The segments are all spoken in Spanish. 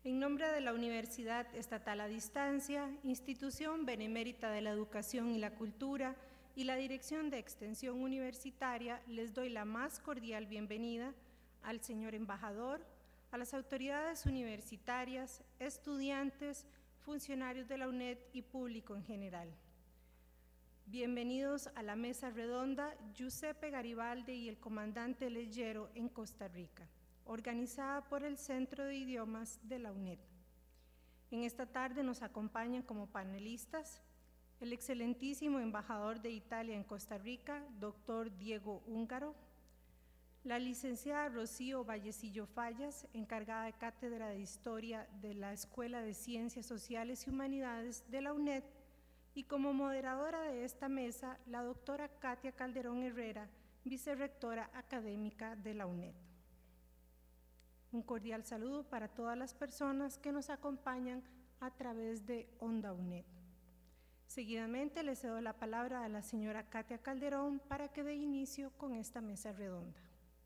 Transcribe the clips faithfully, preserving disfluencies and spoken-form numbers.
En nombre de la Universidad Estatal a Distancia, institución benemérita de la educación y la cultura, y la Dirección de Extensión Universitaria, les doy la más cordial bienvenida al señor embajador, a las autoridades universitarias, estudiantes, funcionarios de la UNED y público en general. Bienvenidos a la mesa redonda Giuseppe Garibaldi y el comandante Leggero en Costa Rica, organizada por el Centro de Idiomas de la UNED. En esta tarde nos acompañan como panelistas el excelentísimo embajador de Italia en Costa Rica, doctor Diego Húngaro, la licenciada Rocío Vallecillo Fallas, encargada de Cátedra de Historia de la Escuela de Ciencias Sociales y Humanidades de la UNED, y como moderadora de esta mesa, la doctora Katia Calderón Herrera, vicerrectora académica de la UNED. Un cordial saludo para todas las personas que nos acompañan a través de Onda UNED. Seguidamente le cedo la palabra a la señora Katia Calderón para que dé inicio con esta mesa redonda.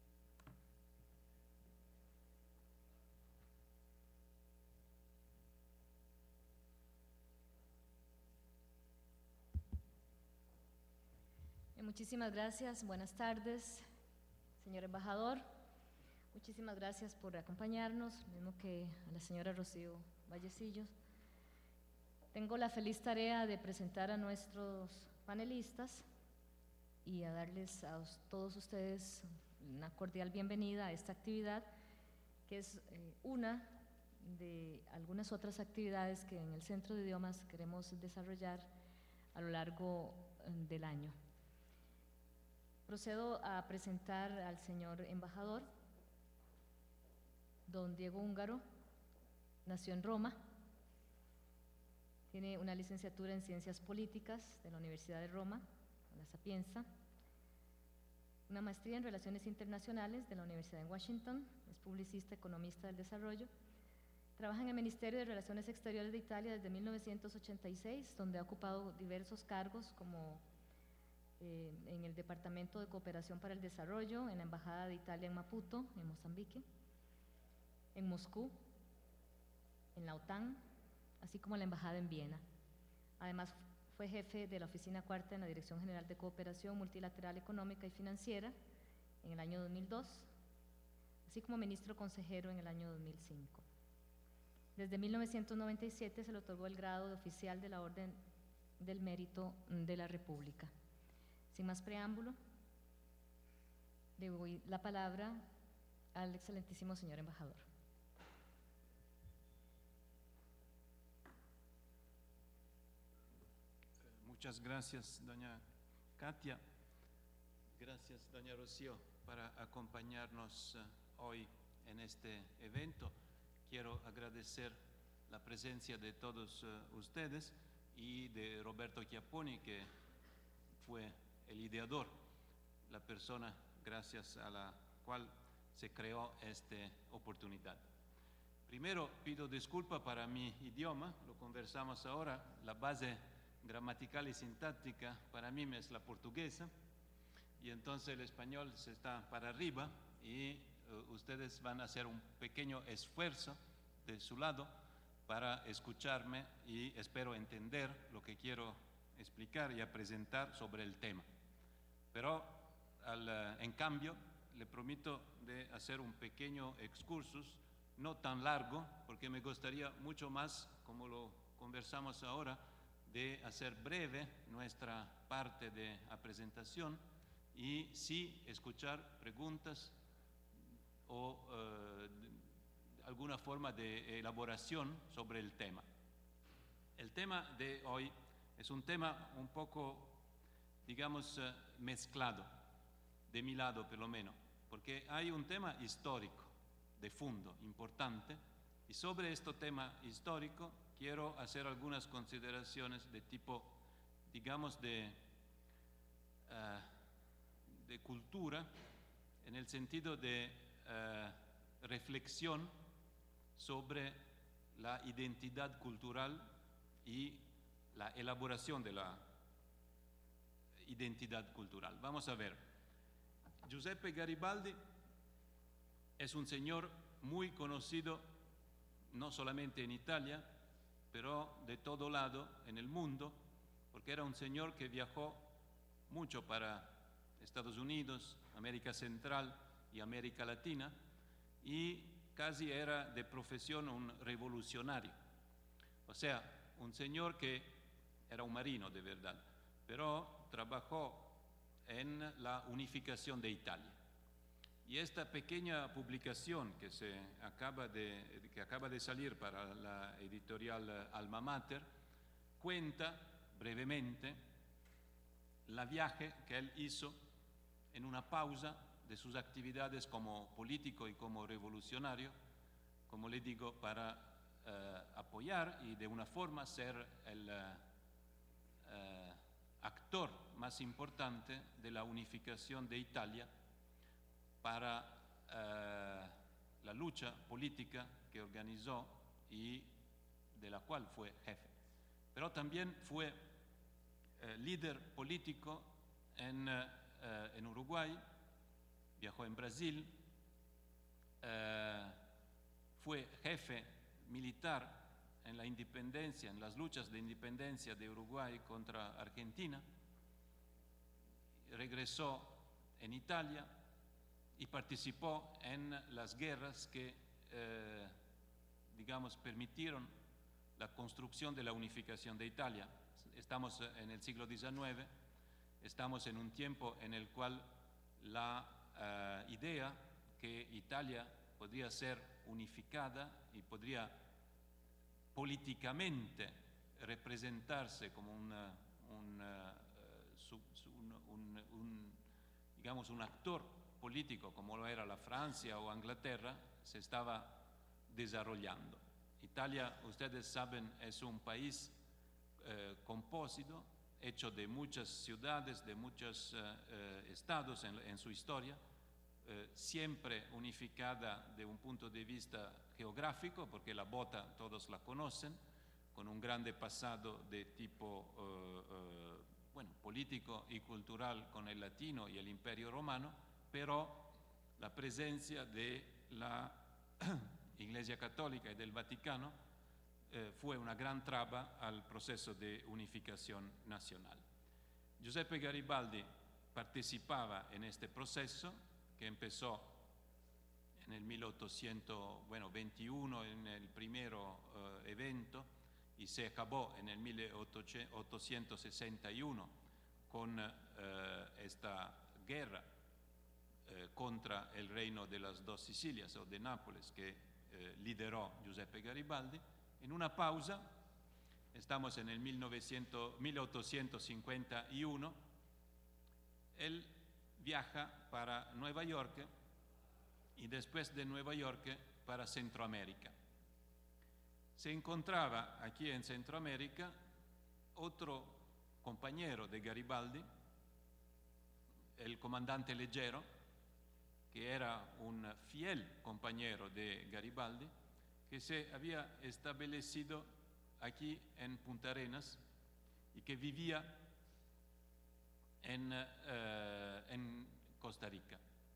Muchísimas gracias, buenas tardes, señor embajador. Muchísimas gracias por acompañarnos, mismo que a la señora Rocío Vallecillo. Tengo la feliz tarea de presentar a nuestros panelistas y a darles a todos ustedes una cordial bienvenida a esta actividad, que es eh, una de algunas otras actividades que en el Centro de Idiomas queremos desarrollar a lo largo eh, del año. Procedo a presentar al señor embajador. Don Diego Húngaro nació en Roma, tiene una licenciatura en Ciencias Políticas de la Universidad de Roma, La Sapienza, una maestría en Relaciones Internacionales de la Universidad de Washington, es publicista, economista del desarrollo, trabaja en el Ministerio de Relaciones Exteriores de Italia desde mil novecientos ochenta y seis, donde ha ocupado diversos cargos como eh, en el Departamento de Cooperación para el Desarrollo, en la Embajada de Italia en Maputo, en Mozambique, en Moscú, en la OTAN, así como en la Embajada en Viena. Además, fue jefe de la Oficina Cuarta en la Dirección General de Cooperación Multilateral Económica y Financiera en el año dos mil dos, así como ministro consejero en el año dos mil cinco. Desde mil novecientos noventa y siete se le otorgó el grado de oficial de la Orden del Mérito de la República. Sin más preámbulo, le doy la palabra al excelentísimo señor embajador. Muchas gracias, doña Katia. Gracias, doña Rocío, para acompañarnos uh, hoy en este evento. Quiero agradecer la presencia de todos uh, ustedes y de Roberto Chiapponi, que fue el ideador, la persona gracias a la cual se creó esta oportunidad. Primero, pido disculpas para mi idioma, lo conversamos ahora, la base gramatical y sintáctica para mí es la portuguesa, y entonces el español se está para arriba y uh, ustedes van a hacer un pequeño esfuerzo de su lado para escucharme y espero entender lo que quiero explicar y a presentar sobre el tema. Pero al, uh, en cambio le prometo de hacer un pequeño excursus, no tan largo, porque me gustaría mucho más, como lo conversamos ahora, de hacer breve nuestra parte de la presentación y sí escuchar preguntas o uh, alguna forma de elaboración sobre el tema. El tema de hoy es un tema un poco, digamos, uh, mezclado, de mi lado por lo menos, porque hay un tema histórico de fondo importante y sobre este tema histórico quiero hacer algunas consideraciones de tipo, digamos, de, uh, de cultura, en el sentido de uh, reflexión sobre la identidad cultural y la elaboración de la identidad cultural. Vamos a ver. Giuseppe Garibaldi es un señor muy conocido no solamente en Italia, pero de todo lado en el mundo, porque era un señor que viajó mucho para Estados Unidos, América Central y América Latina, y casi era de profesión un revolucionario. O sea, un señor que era un marino de verdad, pero trabajó en la unificación de Italia. Y esta pequeña publicación que, se acaba de, que acaba de salir para la editorial Alma Mater cuenta brevemente la viaje que él hizo en una pausa de sus actividades como político y como revolucionario, como le digo, para eh, apoyar y de una forma ser el eh, actor más importante de la unificación de Italia para eh, la lucha política que organizó y de la cual fue jefe. Pero también fue eh, líder político en, eh, en Uruguay, viajó en Brasil, eh, fue jefe militar en la independencia, en las luchas de independencia de Uruguay contra Argentina, regresó en Italia y participó en las guerras que, eh, digamos, permitieron la construcción de la unificación de Italia. Estamos en el siglo diecinueve, estamos en un tiempo en el cual la uh, idea que Italia podría ser unificada y podría políticamente representarse como una, una, uh, su, su, un, un, un, digamos, un actor político como lo era la Francia o Inglaterra, se estaba desarrollando. Italia, ustedes saben, es un país eh, compósito, hecho de muchas ciudades, de muchos eh, eh, estados en, en su historia, eh, siempre unificada de un punto de vista geográfico, porque la bota todos la conocen, con un grande pasado de tipo eh, eh, bueno, político y cultural con el latino y el Imperio Romano, pero la presencia de la Iglesia Católica y del Vaticano eh, fue una gran traba al proceso de unificación nacional. Giuseppe Garibaldi participaba en este proceso que empezó en el mil ochocientos veintiuno, en el primer uh, evento, y se acabó en el mil ochocientos sesenta y uno con uh, esta guerra uh, contra el reino de las dos Sicilias o de Nápoles que uh, lideró Giuseppe Garibaldi. En una pausa, estamos en el mil ochocientos cincuenta y uno, él viaja para Nueva York y después de Nueva York para Centroamérica. Se encontraba aquí en Centroamérica otro compañero de Garibaldi, el comandante Leggero, que era un fiel compañero de Garibaldi, que se había establecido aquí en Punta Arenas y que vivía en, uh, en Costa Rica.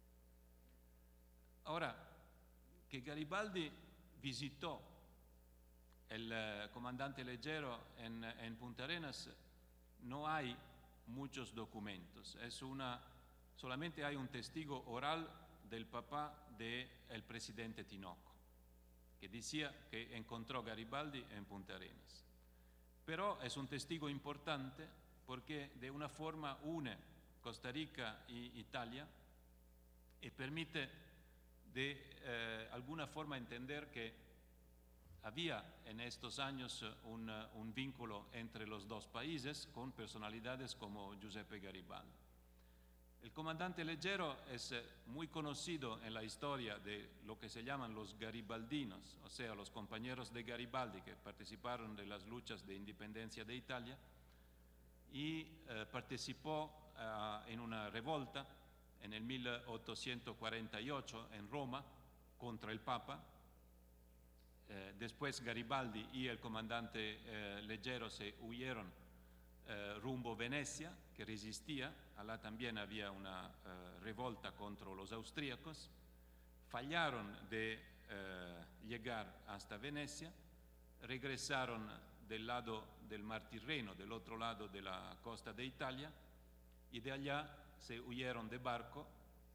Ahora, que Garibaldi visitó el uh, comandante Leggero en, en Punta Arenas, no hay muchos documentos. Es una, solamente hay un testigo oral del papá del presidente Tinoco, que decía que encontró Garibaldi en Punta Arenas. Pero es un testigo importante porque de una forma une Costa Rica y Italia y permite de eh, alguna forma entender que había en estos años un, un vínculo entre los dos países con personalidades como Giuseppe Garibaldi. El comandante Leggero es muy conocido en la historia de lo que se llaman los garibaldinos, o sea, los compañeros de Garibaldi que participaron de las luchas de independencia de Italia, y eh, participó eh, en una revolta en el mil ochocientos cuarenta y ocho en Roma contra el Papa. Eh, después Garibaldi y el comandante eh, Leggero se huyeron eh, rumbo Venecia, que resistía. Allá también había una eh, revolta contra los austríacos. Fallaron de eh, llegar hasta Venecia, regresaron del lado del Mar Tirreno, del otro lado de la costa de Italia, y de allá se huyeron de barco,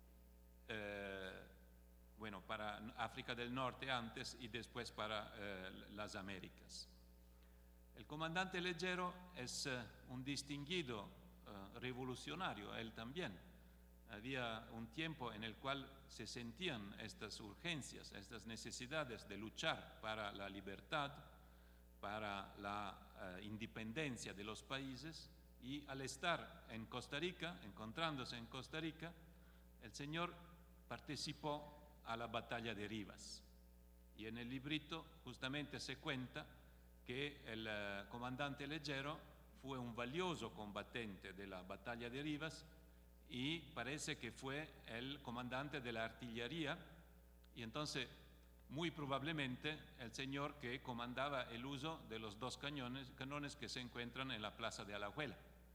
eh, bueno, para África del Norte antes y después para eh, las Américas. El comandante Leggero es eh, un distinguido eh, revolucionario, él también. Había un tiempo en el cual se sentían estas urgencias, estas necesidades de luchar para la libertad, para la uh, independencia de los países, y al estar en Costa Rica, encontrándose en Costa Rica, el señor participó a la batalla de Rivas. Y en el librito justamente se cuenta que el uh, comandante Leggero fue un valioso combatiente de la batalla de Rivas, y parece que fue el comandante de la artillería, y entonces muy probablemente el señor que comandaba el uso de los dos cañones, canones que se encuentran en la plaza de Alajuela.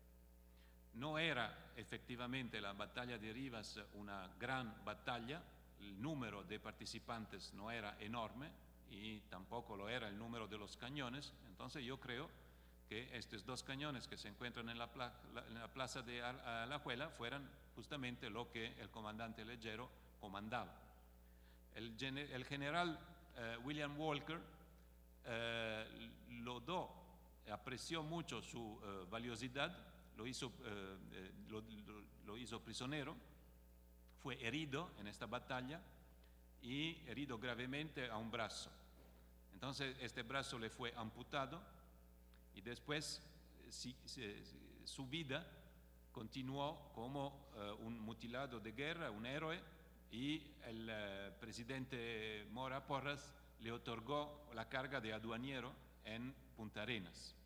No era efectivamente la batalla de Rivas una gran batalla, el número de participantes no era enorme y tampoco lo era el número de los cañones, entonces yo creo que estos dos cañones que se encuentran en la, pla en la plaza de Alajuela fueran justamente lo que el comandante Leggero comandaba. El, el general eh, William Walker eh, lo do, apreció mucho su eh, valiosidad, lo hizo, eh, eh, lo, lo, lo hizo prisionero, fue herido en esta batalla y herido gravemente a un brazo. Entonces este brazo le fue amputado, y después si, si, su vida continuó como uh, un mutilado de guerra, un héroe, y el uh, presidente Mora Porras le otorgó la carga de aduanero en Punta Arenas.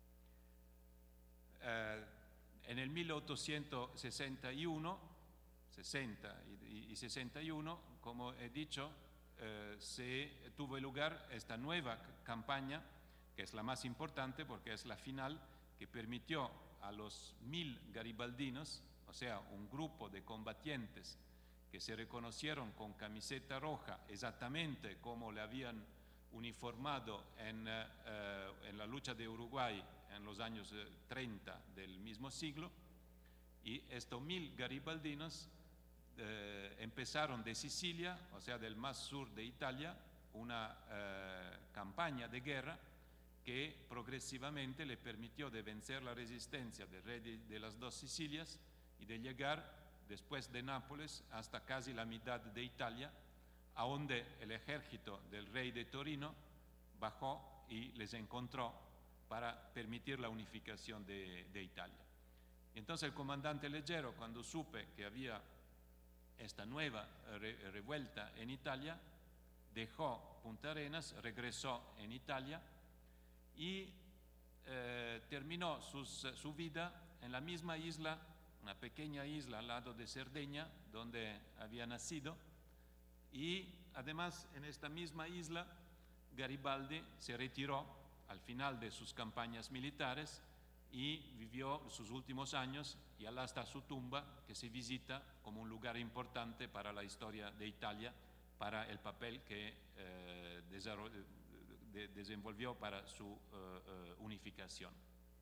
Uh, en el mil ochocientos sesenta y uno, sesenta y, y sesenta y uno, como he dicho, uh, se tuvo lugar esta nueva campaña, que es la más importante porque es la final, que permitió a los mil garibaldinos, o sea, un grupo de combatientes que se reconocieron con camiseta roja, exactamente como le habían uniformado en, uh, en la lucha de Uruguay en los años uh, treinta del mismo siglo, y estos mil garibaldinos uh, empezaron de Sicilia, o sea, del más sur de Italia, una uh, campaña de guerra que progresivamente le permitió de vencer la resistencia del rey de, de las dos Sicilias y de llegar después de Nápoles hasta casi la mitad de Italia, a donde el ejército del rey de Torino bajó y les encontró para permitir la unificación de, de Italia. Y entonces el comandante Leggero, cuando supe que había esta nueva re, revuelta en Italia, dejó Punta Arenas, regresó en Italia y eh, terminó sus, su vida en la misma isla, una pequeña isla al lado de Cerdeña, donde había nacido, y además en esta misma isla Garibaldi se retiró al final de sus campañas militares y vivió sus últimos años, y hasta su tumba, que se visita como un lugar importante para la historia de Italia, para el papel que eh, desarrolló, De, desenvolvió para su uh, uh, unificación.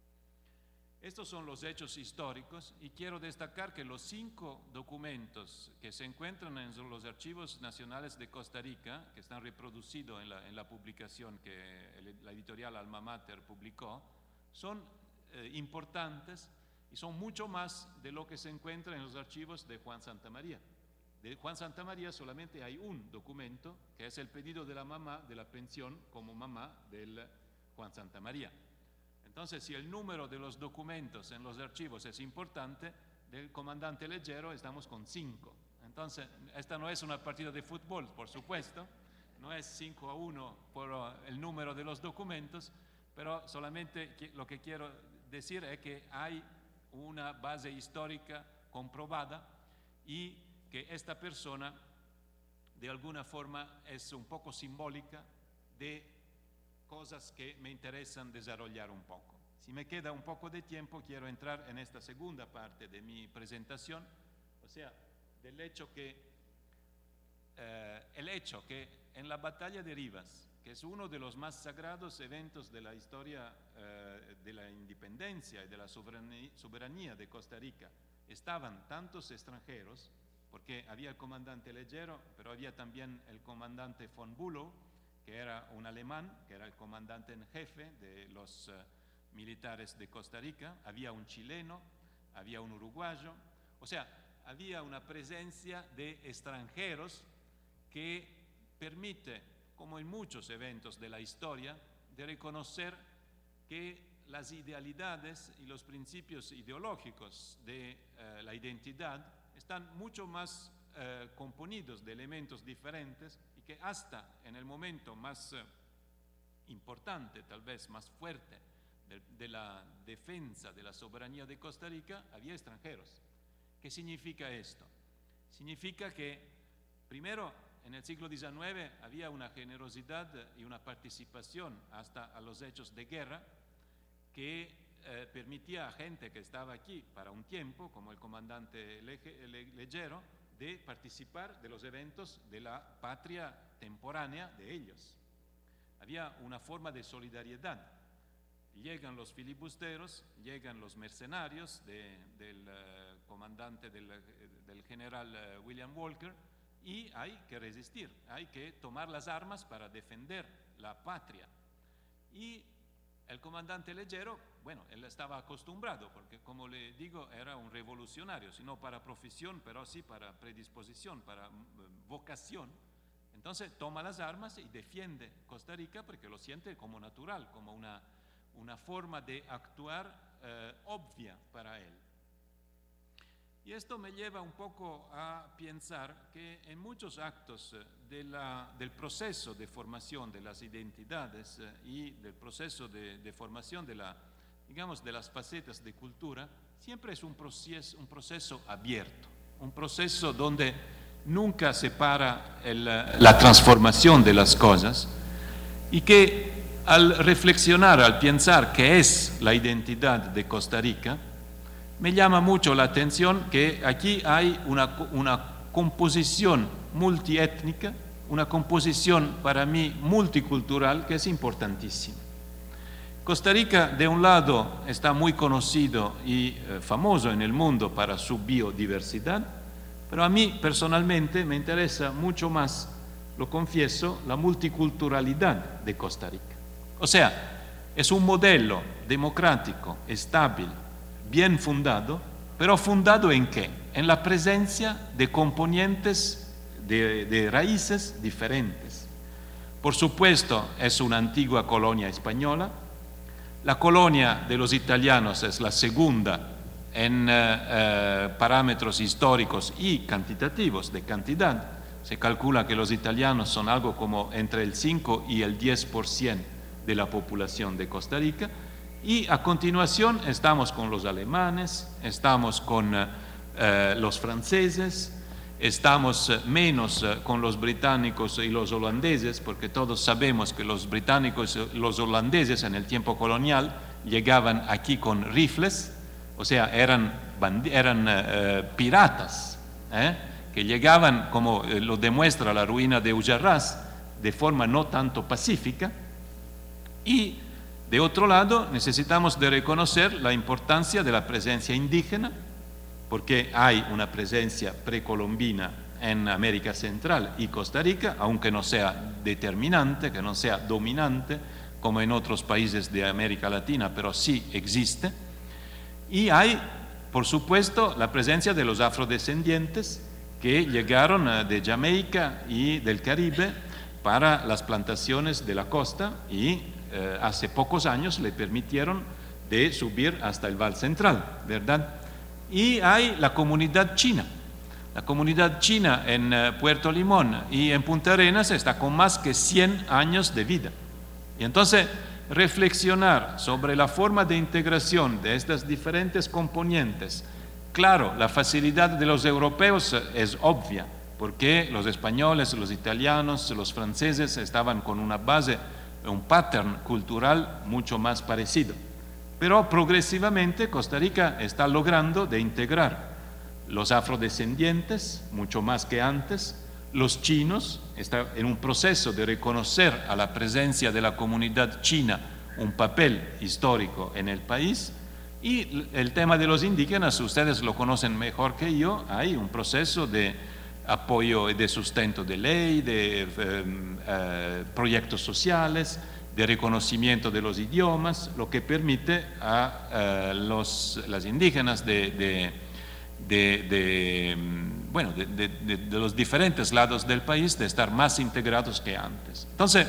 Estos son los hechos históricos, y quiero destacar que los cinco documentos que se encuentran en los archivos nacionales de Costa Rica, que están reproducidos en la, en la publicación que el, la editorial Alma Mater publicó, son eh, importantes y son mucho más de lo que se encuentra en los archivos de Juan Santamaría. De Juan Santamaría solamente hay un documento, que es el pedido de la mamá de la pensión como mamá del Juan Santamaría. Entonces, si el número de los documentos en los archivos es importante, del comandante Leggero estamos con cinco. Entonces, esta no es una partida de fútbol, por supuesto, no es cinco a uno por el número de los documentos, pero solamente lo que quiero decir es que hay una base histórica comprobada, y que esta persona de alguna forma es un poco simbólica de cosas que me interesan desarrollar un poco. Si me queda un poco de tiempo, quiero entrar en esta segunda parte de mi presentación, o sea, del hecho que eh, el hecho que en la batalla de Rivas, que es uno de los más sagrados eventos de la historia eh, de la independencia y de la soberanía, soberanía de Costa Rica, estaban tantos extranjeros, porque había el comandante Leggero, pero había también el comandante von Bülow, que era un alemán, que era el comandante en jefe de los uh, militares de Costa Rica, había un chileno, había un uruguayo, o sea, había una presencia de extranjeros que permite, como en muchos eventos de la historia, de reconocer que las idealidades y los principios ideológicos de uh, la identidad están mucho más uh, componidos de elementos diferentes y que hasta en el momento más uh, importante, tal vez más fuerte, de, de la defensa de la soberanía de Costa Rica, había extranjeros. ¿Qué significa esto? Significa que, primero, en el siglo diecinueve había una generosidad y una participación hasta a los hechos de guerra que eh, permitía a gente que estaba aquí para un tiempo, como el comandante Leggero, de participar de los eventos de la patria temporánea de ellos. Había una forma de solidaridad. Llegan los filibusteros, llegan los mercenarios de, del uh, comandante, del, del general uh, William Walker, y hay que resistir, hay que tomar las armas para defender la patria. Y el comandante Leggero, bueno, él estaba acostumbrado, porque como le digo, era un revolucionario, sino para profesión, pero sí para predisposición, para uh, vocación. Entonces toma las armas y defiende Costa Rica porque lo siente como natural, como una, una forma de actuar uh, obvia para él. Y esto me lleva un poco a pensar que en muchos actos de la, del proceso de formación de las identidades y del proceso de, de formación de, la, digamos, de las facetas de cultura, siempre es un proceso, un proceso abierto, un proceso donde nunca se para el, la transformación de las cosas y que al reflexionar, al pensar qué es la identidad de Costa Rica, me llama mucho la atención que aquí hay una, una composición multiétnica, una composición para mí multicultural que es importantísima. Costa Rica, de un lado, está muy conocido y eh, famoso en el mundo para su biodiversidad, pero a mí personalmente me interesa mucho más, lo confieso, la multiculturalidad de Costa Rica. O sea, es un modelo democrático, estable, bien fundado, pero fundado ¿en qué? En la presencia de componentes de, de raíces diferentes. Por supuesto, es una antigua colonia española. La colonia de los italianos es la segunda en eh, eh, parámetros históricos y cantitativos de cantidad. Se calcula que los italianos son algo como entre el cinco y el diez por ciento de la población de Costa Rica. Y a continuación estamos con los alemanes, estamos con eh, los franceses, estamos eh, menos eh, con los británicos y los holandeses, porque todos sabemos que los británicos y los holandeses en el tiempo colonial llegaban aquí con rifles, o sea, eran, eran eh, piratas, ¿eh? que llegaban, como eh, lo demuestra la ruina de Ujarrás, de forma no tanto pacífica, y de otro lado, necesitamos de reconocer la importancia de la presencia indígena, porque hay una presencia precolombina en América Central y Costa Rica, aunque no sea determinante, que no sea dominante, como en otros países de América Latina, pero sí existe. Y hay, por supuesto, la presencia de los afrodescendientes que llegaron de Jamaica y del Caribe para las plantaciones de la costa y Eh, hace pocos años le permitieron de subir hasta el Val Central, ¿verdad? Y hay la comunidad china. La comunidad china en eh, Puerto Limón y en Punta Arenas está con más que cien años de vida. Y entonces, reflexionar sobre la forma de integración de estas diferentes componentes, claro, la facilidad de los europeos es obvia, porque los españoles, los italianos, los franceses estaban con una base, un pattern cultural mucho más parecido. Pero progresivamente Costa Rica está logrando de integrar los afrodescendientes, mucho más que antes, Los chinos están en un proceso de reconocer a la presencia de la comunidad china un papel histórico en el país. Y el tema de los indígenas, ustedes lo conocen mejor que yo, hay un proceso de apoyo y de sustento de ley, de eh, eh, proyectos sociales, de reconocimiento de los idiomas, lo que permite a eh, los, las indígenas de, de, de, de, bueno, de, de, de, de los diferentes lados del país de estar más integrados que antes. Entonces,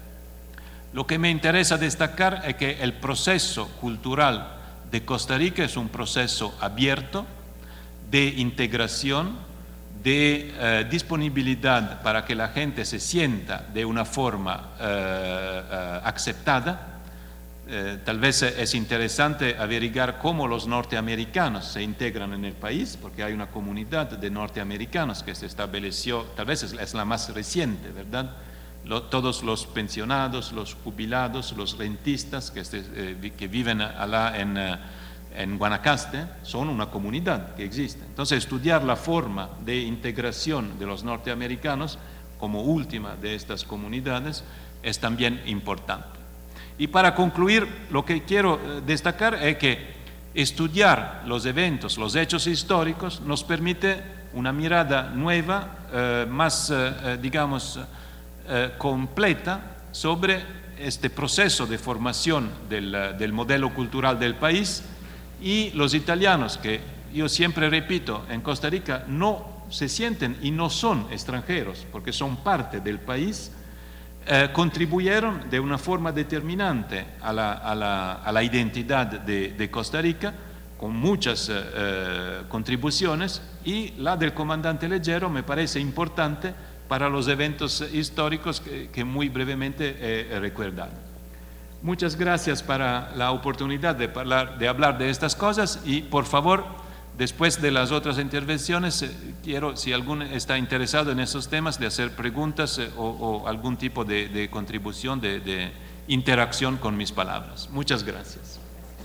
lo que me interesa destacar es que el proceso cultural de Costa Rica es un proceso abierto de integración, de eh, disponibilidad para que la gente se sienta de una forma eh, eh, aceptada. Eh, tal vez es interesante averiguar cómo los norteamericanos se integran en el país, porque hay una comunidad de norteamericanos que se estableció, tal vez es, es la más reciente, ¿verdad? Lo, todos los pensionados, los jubilados, los rentistas que, se, eh, que viven allá en, eh, en Guanacaste son una comunidad que existe. Entonces, estudiar la forma de integración de los norteamericanos como última de estas comunidades es también importante. Y para concluir, lo que quiero destacar es que estudiar los eventos, los hechos históricos, nos permite una mirada nueva, eh, más, eh, digamos, eh, completa sobre este proceso de formación del, del modelo cultural del país. Y los italianos, que yo siempre repito, en Costa Rica no se sienten y no son extranjeros, porque son parte del país, eh, contribuyeron de una forma determinante a la, a la, a la identidad de, de Costa Rica, con muchas eh, contribuciones, y la del comandante Leggero me parece importante para los eventos históricos que, que muy brevemente he recordado. Muchas gracias para la oportunidad de, hablar, de hablar de estas cosas, y por favor, después de las otras intervenciones, eh, quiero, si alguno está interesado en esos temas, de hacer preguntas eh, o, o algún tipo de, de contribución, de, de interacción con mis palabras. Muchas gracias.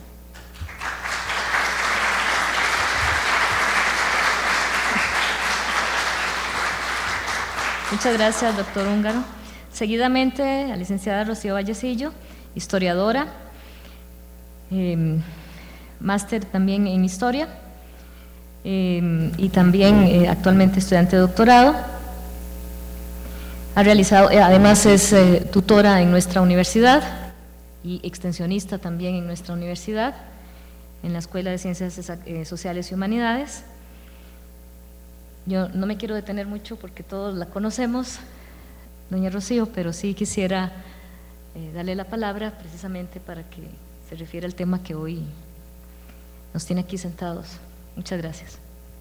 Muchas gracias, doctor Húngaro. Seguidamente, la licenciada Rocío Vallecillo, historiadora, eh, máster también en historia, eh, y también eh, actualmente estudiante de doctorado. Ha realizado, eh, además es eh, tutora en nuestra universidad y extensionista también en nuestra universidad, en la Escuela de Ciencias eh, Sociales y Humanidades. Yo no me quiero detener mucho porque todos la conocemos, doña Rocío, pero sí quisiera eh, darle la palabra precisamente para que se refiera al tema que hoy nos tiene aquí sentados. Muchas gracias.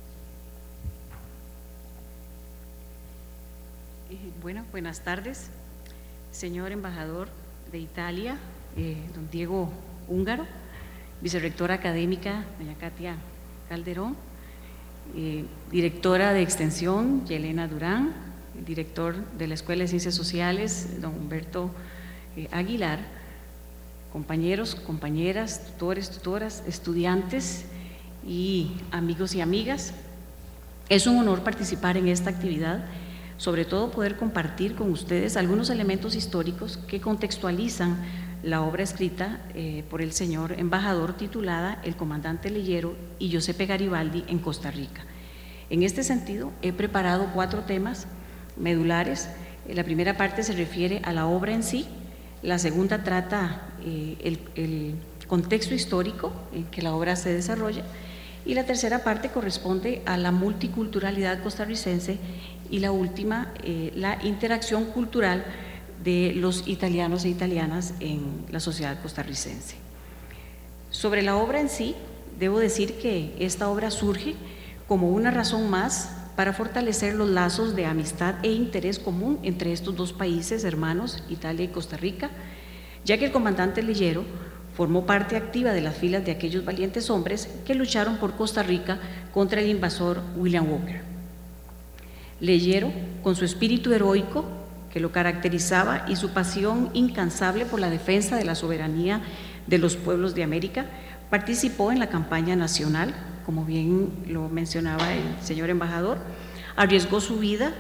Eh, bueno, buenas tardes, señor embajador de Italia, eh, don Diego Húngaro, vicerrectora académica, doña Katia Calderón, Eh, directora de extensión, Yelena Durán, el director de la Escuela de Ciencias Sociales, don Humberto eh, Aguilar, compañeros, compañeras, tutores, tutoras, estudiantes y amigos y amigas. Es un honor participar en esta actividad, sobre todo poder compartir con ustedes algunos elementos históricos que contextualizan la obra escrita eh, por el señor embajador titulada El comandante Leggero y Giuseppe Garibaldi en Costa Rica. En este sentido, he preparado cuatro temas medulares. La primera parte se refiere a la obra en sí, la segunda trata eh, el, el contexto histórico en que la obra se desarrolla, y la tercera parte corresponde a la multiculturalidad costarricense, y la última, eh, la interacción cultural de los italianos e italianas en la sociedad costarricense. Sobre la obra en sí, debo decir que esta obra surge como una razón más para fortalecer los lazos de amistad e interés común entre estos dos países hermanos, Italia y Costa Rica, ya que el comandante Leggero formó parte activa de las filas de aquellos valientes hombres que lucharon por Costa Rica contra el invasor William Walker. Leggero, con su espíritu heroico que lo caracterizaba y su pasión incansable por la defensa de la soberanía de los pueblos de América, participó en la campaña nacional, como bien lo mencionaba el señor embajador, arriesgó su vida,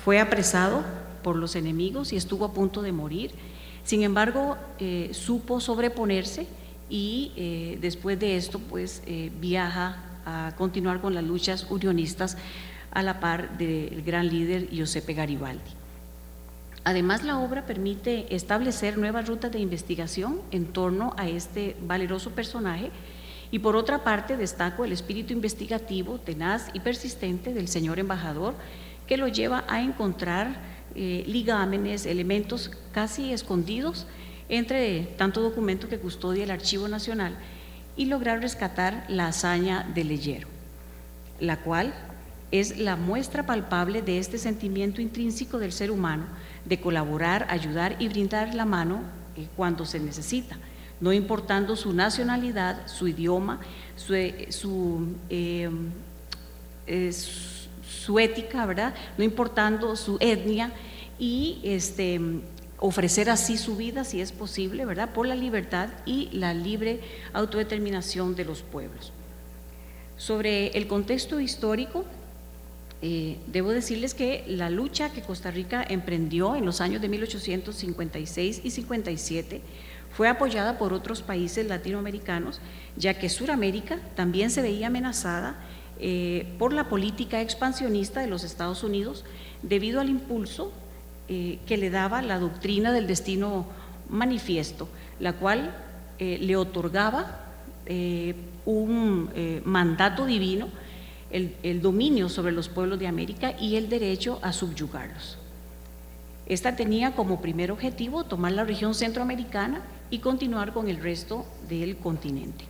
fue apresado por los enemigos y estuvo a punto de morir. Sin embargo, eh, supo sobreponerse y eh, después de esto pues eh, viaja a continuar con las luchas unionistas a la par del gran líder Giuseppe Garibaldi. Además, la obra permite establecer nuevas rutas de investigación en torno a este valeroso personaje y por otra parte destaco el espíritu investigativo tenaz y persistente del señor embajador que lo lleva a encontrar eh, ligámenes, elementos casi escondidos entre tanto documento que custodia el Archivo Nacional y lograr rescatar la hazaña de Leggero, la cual es la muestra palpable de este sentimiento intrínseco del ser humano de colaborar, ayudar y brindar la mano eh, cuando se necesita, no importando su nacionalidad, su idioma, su, su, eh, eh, su ética, ¿verdad? No importando su etnia y este, ofrecer así su vida, si es posible, ¿verdad? Por la libertad y la libre autodeterminación de los pueblos. Sobre el contexto histórico, Eh, debo decirles que la lucha que Costa Rica emprendió en los años de mil ochocientos cincuenta y seis y cincuenta y siete fue apoyada por otros países latinoamericanos, ya que Suramérica también se veía amenazada eh, por la política expansionista de los Estados Unidos debido al impulso eh, que le daba la doctrina del destino manifiesto, la cual eh, le otorgaba eh, un eh, mandato divino, El, el dominio sobre los pueblos de América y el derecho a subyugarlos. Esta tenía como primer objetivo tomar la región centroamericana y continuar con el resto del continente.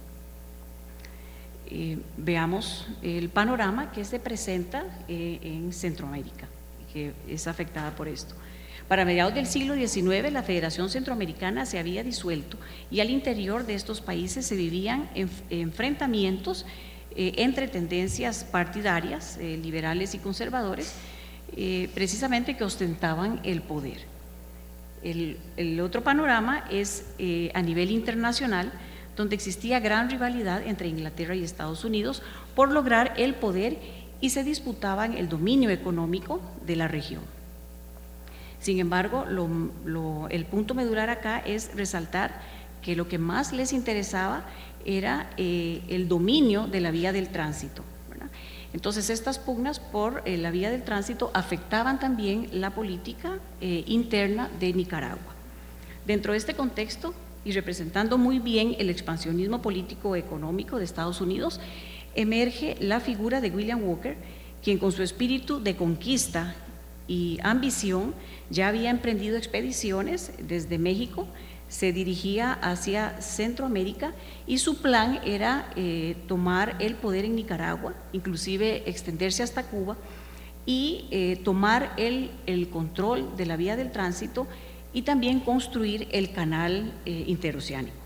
Eh, veamos el panorama que se presenta eh, en Centroamérica, que es afectada por esto. Para mediados del siglo diecinueve, la Federación Centroamericana se había disuelto y al interior de estos países se vivían enf enfrentamientos Eh, entre tendencias partidarias, eh, liberales y conservadores, eh, precisamente que ostentaban el poder. El, el otro panorama es eh, a nivel internacional, donde existía gran rivalidad entre Inglaterra y Estados Unidos por lograr el poder y se disputaban el dominio económico de la región. Sin embargo, lo, lo, el punto medular acá es resaltar que lo que más les interesaba era eh, el dominio de la vía del tránsito, ¿verdad? Entonces estas pugnas por eh, la vía del tránsito afectaban también la política eh, interna de Nicaragua. Dentro de este contexto y representando muy bien el expansionismo político-económico de Estados Unidos, emerge la figura de William Walker, quien con su espíritu de conquista y ambición ya había emprendido expediciones desde México, se dirigía hacia Centroamérica y su plan era eh, tomar el poder en Nicaragua, inclusive extenderse hasta Cuba y eh, tomar el, el control de la vía del tránsito y también construir el canal eh, interoceánico.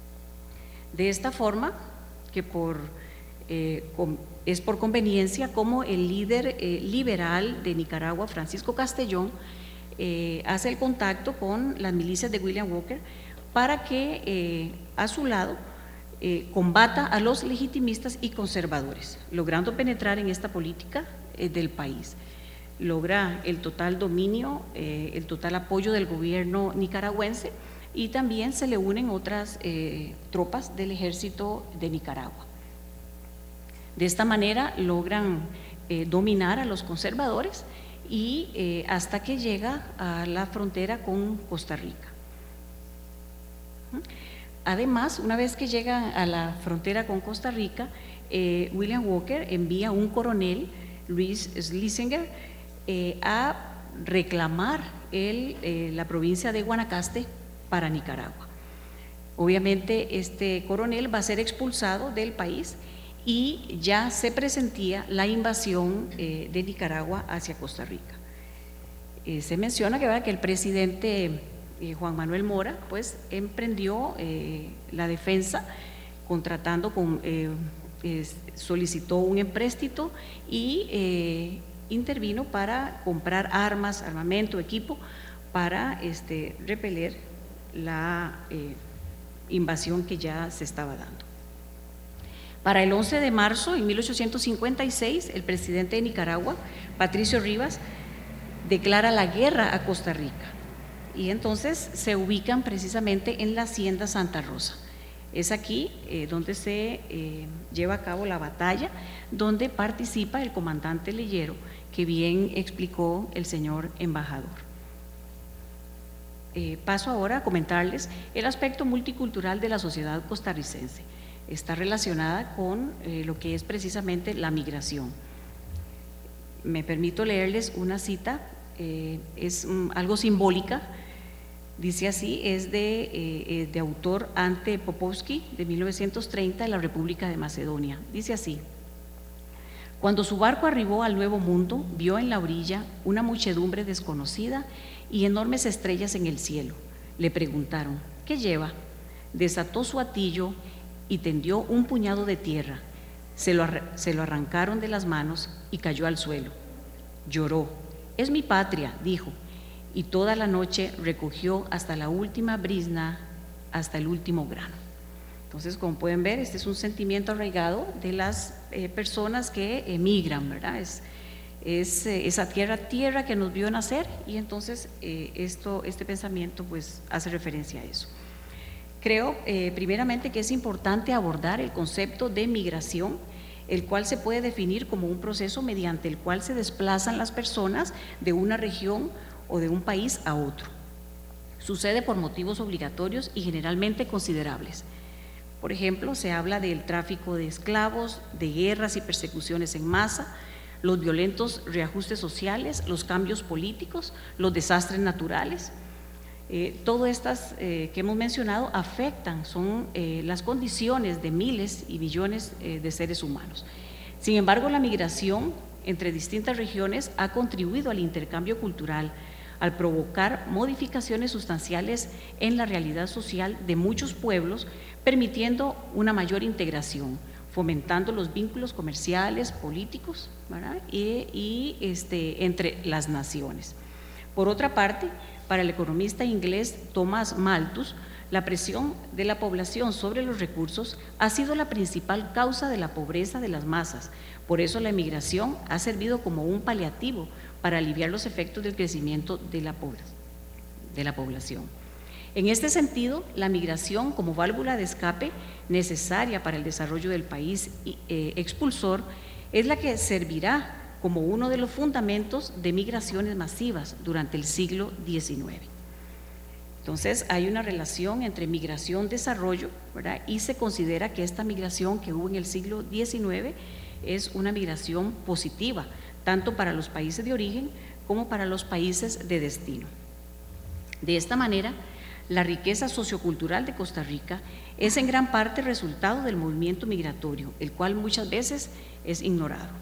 De esta forma, que por, eh, com, es por conveniencia como el líder eh, liberal de Nicaragua, Francisco Castellón, Eh, hace el contacto con las milicias de William Walker para que eh, a su lado eh, combata a los legitimistas y conservadores, logrando penetrar en esta política eh, del país. Logra el total dominio, eh, el total apoyo del gobierno nicaragüense y también se le unen otras eh, tropas del ejército de Nicaragua. De esta manera logran eh, dominar a los conservadores y eh, hasta que llega a la frontera con Costa Rica. Además, una vez que llega a la frontera con Costa Rica, eh, William Walker envía un coronel, Luis Schlesinger, eh, a reclamar el, eh, la provincia de Guanacaste para Nicaragua. Obviamente este coronel va a ser expulsado del país y ya se presentía la invasión eh, de Nicaragua hacia Costa Rica. Eh, se menciona que, ¿verdad?, que el presidente eh, Juan Manuel Mora pues emprendió eh, la defensa contratando con, eh, eh, solicitó un empréstito y eh, intervino para comprar armas, armamento, equipo para este, repeler la eh, invasión que ya se estaba dando. Para el once de marzo de mil ochocientos cincuenta y seis, el presidente de Nicaragua, Patricio Rivas, declara la guerra a Costa Rica y entonces se ubican precisamente en la hacienda Santa Rosa. Es aquí eh, donde se eh, lleva a cabo la batalla, donde participa el comandante Leyero, que bien explicó el señor embajador. Eh, paso ahora a comentarles el aspecto multicultural de la sociedad costarricense. Está relacionada con eh, lo que es precisamente la migración. Me permito leerles una cita, eh, es um, algo simbólica. Dice así, es de, eh, de autor Ante Popovsky, de mil novecientos treinta, de la República de Macedonia. Dice así: cuando su barco arribó al Nuevo Mundo, vio en la orilla una muchedumbre desconocida y enormes estrellas en el cielo. Le preguntaron, ¿qué lleva? Desató su atillo y tendió un puñado de tierra. Se lo, se lo arrancaron de las manos y cayó al suelo. Lloró. Es mi patria, dijo. Y toda la noche recogió hasta la última brizna, hasta el último grano. Entonces, como pueden ver, este es un sentimiento arraigado de las eh, personas que emigran, ¿verdad? Es, es eh, esa tierra, tierra que nos vio nacer, y entonces eh, esto, este pensamiento pues hace referencia a eso. Creo eh, primeramente que es importante abordar el concepto de migración, el cual se puede definir como un proceso mediante el cual se desplazan las personas de una región o de un país a otro. Sucede por motivos obligatorios y generalmente considerables. Por ejemplo, se habla del tráfico de esclavos, de guerras y persecuciones en masa, los violentos reajustes sociales, los cambios políticos, los desastres naturales. Eh, todas estas eh, que hemos mencionado afectan, son eh, las condiciones de miles y millones eh, de seres humanos. Sin embargo, la migración entre distintas regiones ha contribuido al intercambio cultural, al provocar modificaciones sustanciales en la realidad social de muchos pueblos, permitiendo una mayor integración, fomentando los vínculos comerciales, políticos, ¿verdad? y, y este, entre las naciones. Por otra parte, para el economista inglés Thomas Malthus, la presión de la población sobre los recursos ha sido la principal causa de la pobreza de las masas. Por eso la emigración ha servido como un paliativo para aliviar los efectos del crecimiento de la, de la población. En este sentido, la migración como válvula de escape necesaria para el desarrollo del país eh, expulsor es la que servirá como uno de los fundamentos de migraciones masivas durante el siglo diecinueve. Entonces, hay una relación entre migración-desarrollo, ¿verdad? Y se considera que esta migración que hubo en el siglo diecinueve es una migración positiva, tanto para los países de origen como para los países de destino. De esta manera, la riqueza sociocultural de Costa Rica es en gran parte resultado del movimiento migratorio, el cual muchas veces es ignorado.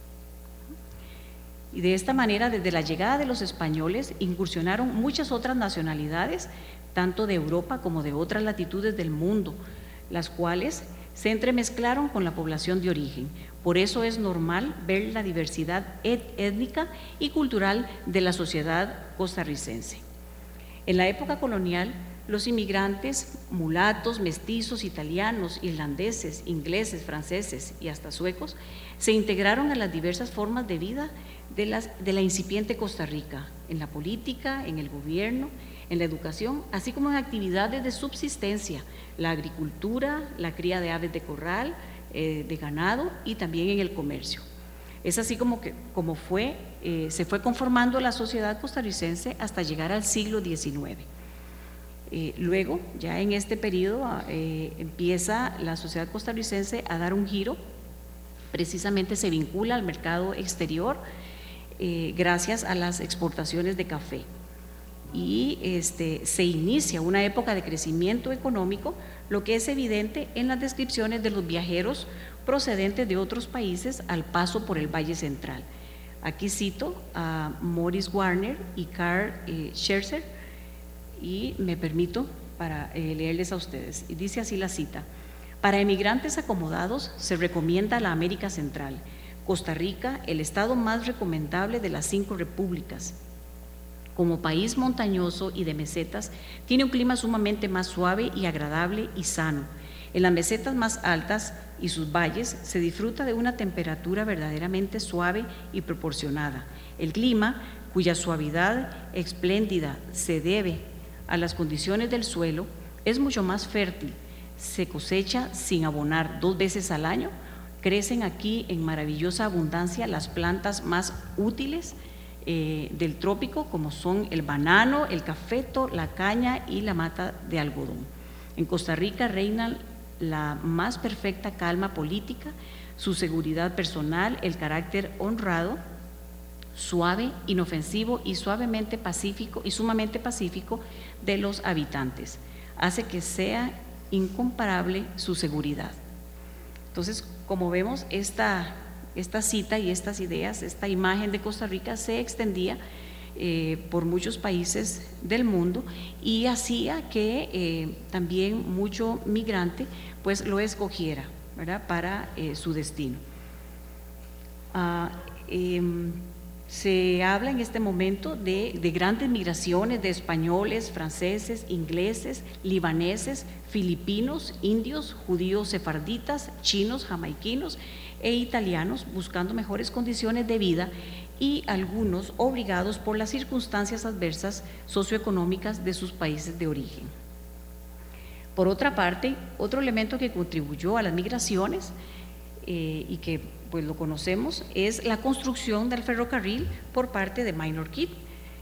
Y de esta manera, desde la llegada de los españoles, incursionaron muchas otras nacionalidades, tanto de Europa como de otras latitudes del mundo, las cuales se entremezclaron con la población de origen. Por eso es normal ver la diversidad étnica y cultural de la sociedad costarricense. En la época colonial, los inmigrantes mulatos, mestizos, italianos, irlandeses, ingleses, franceses y hasta suecos se integraron a las diversas formas de vida de, las, de la incipiente Costa Rica, en la política, en el gobierno, en la educación, así como en actividades de subsistencia, la agricultura, la cría de aves de corral, eh, de ganado y también en el comercio. Es así como, que, como fue, eh, se fue conformando la sociedad costarricense hasta llegar al siglo diecinueve. Eh, luego, ya en este periodo, eh, empieza la sociedad costarricense a dar un giro, precisamente se vincula al mercado exterior eh, gracias a las exportaciones de café. Y este, se inicia una época de crecimiento económico, lo que es evidente en las descripciones de los viajeros procedentes de otros países al paso por el Valle Central. Aquí cito a Morris Warner y Carl eh, Scherzer, y me permito para eh, leerles a ustedes. Y dice así la cita: para emigrantes acomodados se recomienda la América Central, Costa Rica, el estado más recomendable de las cinco repúblicas. Como país montañoso y de mesetas, tiene un clima sumamente más suave y agradable y sano. En las mesetas más altas y sus valles se disfruta de una temperatura verdaderamente suave y proporcionada. El clima cuya suavidad espléndida se debe a las condiciones del suelo, es mucho más fértil, se cosecha sin abonar dos veces al año, crecen aquí en maravillosa abundancia las plantas más útiles eh, del trópico, como son el banano, el cafeto, la caña y la mata de algodón. En Costa Rica reina la más perfecta calma política, su seguridad personal, el carácter honrado, suave, inofensivo y suavemente pacífico y sumamente pacífico de los habitantes, hace que sea incomparable su seguridad. Entonces, como vemos, esta, esta cita y estas ideas, esta imagen de Costa Rica se extendía eh, por muchos países del mundo y hacía que eh, también mucho migrante pues lo escogiera, ¿verdad?, para eh, su destino. Ah, eh, se habla en este momento de, de grandes migraciones de españoles, franceses, ingleses, libaneses, filipinos, indios, judíos sefarditas, chinos, jamaiquinos e italianos buscando mejores condiciones de vida y algunos obligados por las circunstancias adversas socioeconómicas de sus países de origen. Por otra parte, otro elemento que contribuyó a las migraciones eh, y que pues lo conocemos es la construcción del ferrocarril por parte de Minor Keith,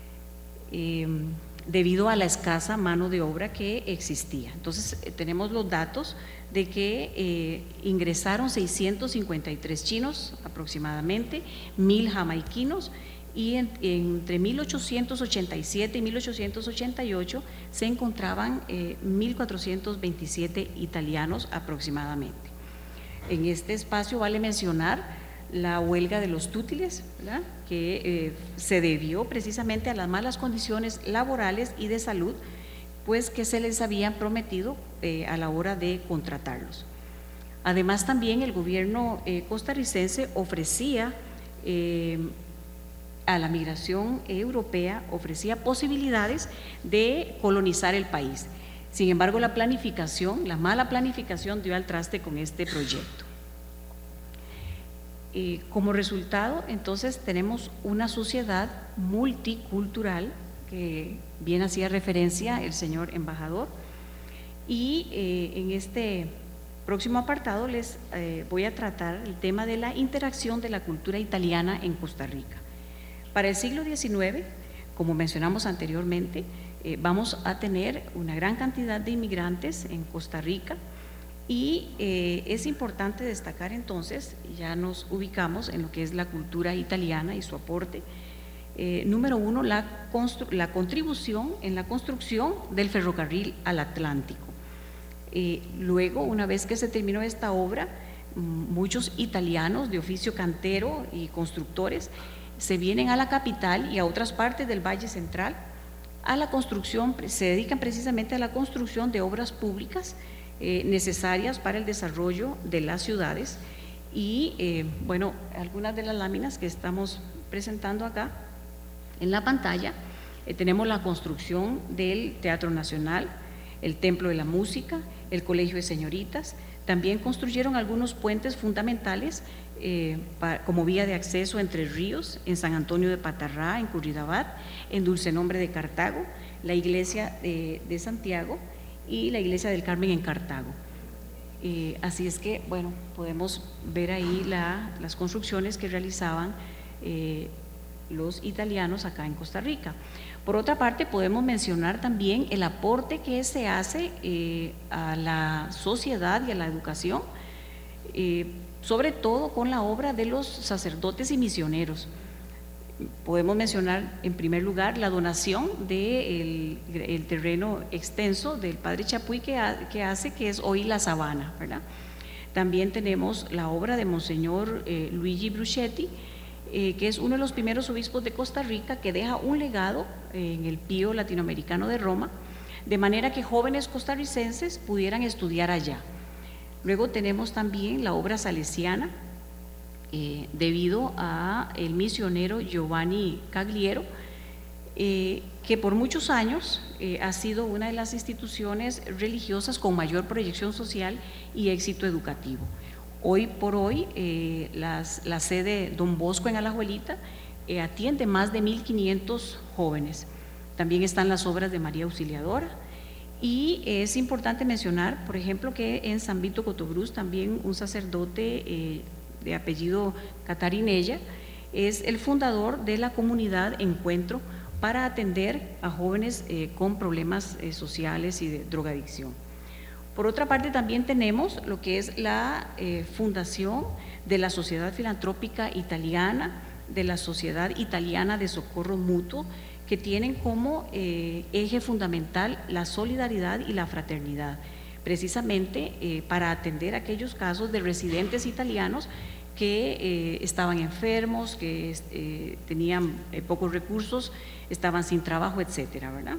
eh, debido a la escasa mano de obra que existía. Entonces eh, tenemos los datos de que eh, ingresaron seiscientos cincuenta y tres chinos aproximadamente, mil jamaiquinos, y en, entre mil ochocientos ochenta y siete y mil ochocientos ochenta y ocho se encontraban eh, mil cuatrocientos veintisiete italianos aproximadamente. En este espacio vale mencionar la huelga de los tútiles, ¿verdad?, que eh, se debió precisamente a las malas condiciones laborales y de salud pues que se les habían prometido eh, a la hora de contratarlos. Además, también el gobierno eh, costarricense ofrecía eh, a la migración europea, ofrecía posibilidades de colonizar el país. Sin embargo, la planificación, la mala planificación dio al traste con este proyecto. Eh, como resultado, entonces, tenemos una sociedad multicultural que bien hacía referencia el señor embajador, y eh, en este próximo apartado les eh, voy a tratar el tema de la interacción de la cultura italiana en Costa Rica. Para el siglo diecinueve, como mencionamos anteriormente, eh, vamos a tener una gran cantidad de inmigrantes en Costa Rica y eh, es importante destacar entonces, ya nos ubicamos en lo que es la cultura italiana y su aporte. Eh, número uno, la, la contribución en la construcción del ferrocarril al Atlántico. Eh, luego, una vez que se terminó esta obra, muchos italianos de oficio cantero y constructores se vienen a la capital y a otras partes del Valle Central a la construcción, se dedican precisamente a la construcción de obras públicas eh, necesarias para el desarrollo de las ciudades. Y eh, bueno, algunas de las láminas que estamos presentando acá en la pantalla, eh, tenemos la construcción del Teatro Nacional, el Templo de la Música, el Colegio de Señoritas. También construyeron algunos puentes fundamentales eh, para, como vía de acceso entre ríos, en San Antonio de Patarrá, en Curridabat, en Dulcenombre de Cartago, la iglesia de, de Santiago y la iglesia del Carmen en Cartago. Eh, así es que, bueno, podemos ver ahí la, las construcciones que realizaban eh, los italianos acá en Costa Rica. Por otra parte, podemos mencionar también el aporte que se hace eh, a la sociedad y a la educación, eh, sobre todo con la obra de los sacerdotes y misioneros. Podemos mencionar en primer lugar la donación del de el terreno extenso del Padre Chapuy que, ha, que hace que es hoy la Sabana, ¿verdad? También tenemos la obra de Monseñor eh, Luigi Bruschetti, eh, que es uno de los primeros obispos de Costa Rica, que deja un legado eh, en el Pío Latinoamericano de Roma, de manera que jóvenes costarricenses pudieran estudiar allá. Luego tenemos también la obra salesiana, eh, debido a el misionero Giovanni Cagliero, eh, que por muchos años eh, ha sido una de las instituciones religiosas con mayor proyección social y éxito educativo. Hoy por hoy, eh, las, la sede Don Bosco en Alajuelita eh, atiende más de mil quinientos jóvenes. También están las obras de María Auxiliadora. Y es importante mencionar, por ejemplo, que en San Vito Cotobruz también un sacerdote eh, de apellido Catarinella es el fundador de la comunidad Encuentro para atender a jóvenes eh, con problemas eh, sociales y de drogadicción. Por otra parte, también tenemos lo que es la eh, fundación de la Sociedad Filantrópica Italiana, de la Sociedad Italiana de Socorro Mutuo, que tienen como eh, eje fundamental la solidaridad y la fraternidad, precisamente eh, para atender aquellos casos de residentes italianos que eh, estaban enfermos, que eh, tenían eh, pocos recursos, estaban sin trabajo, etcétera, ¿verdad?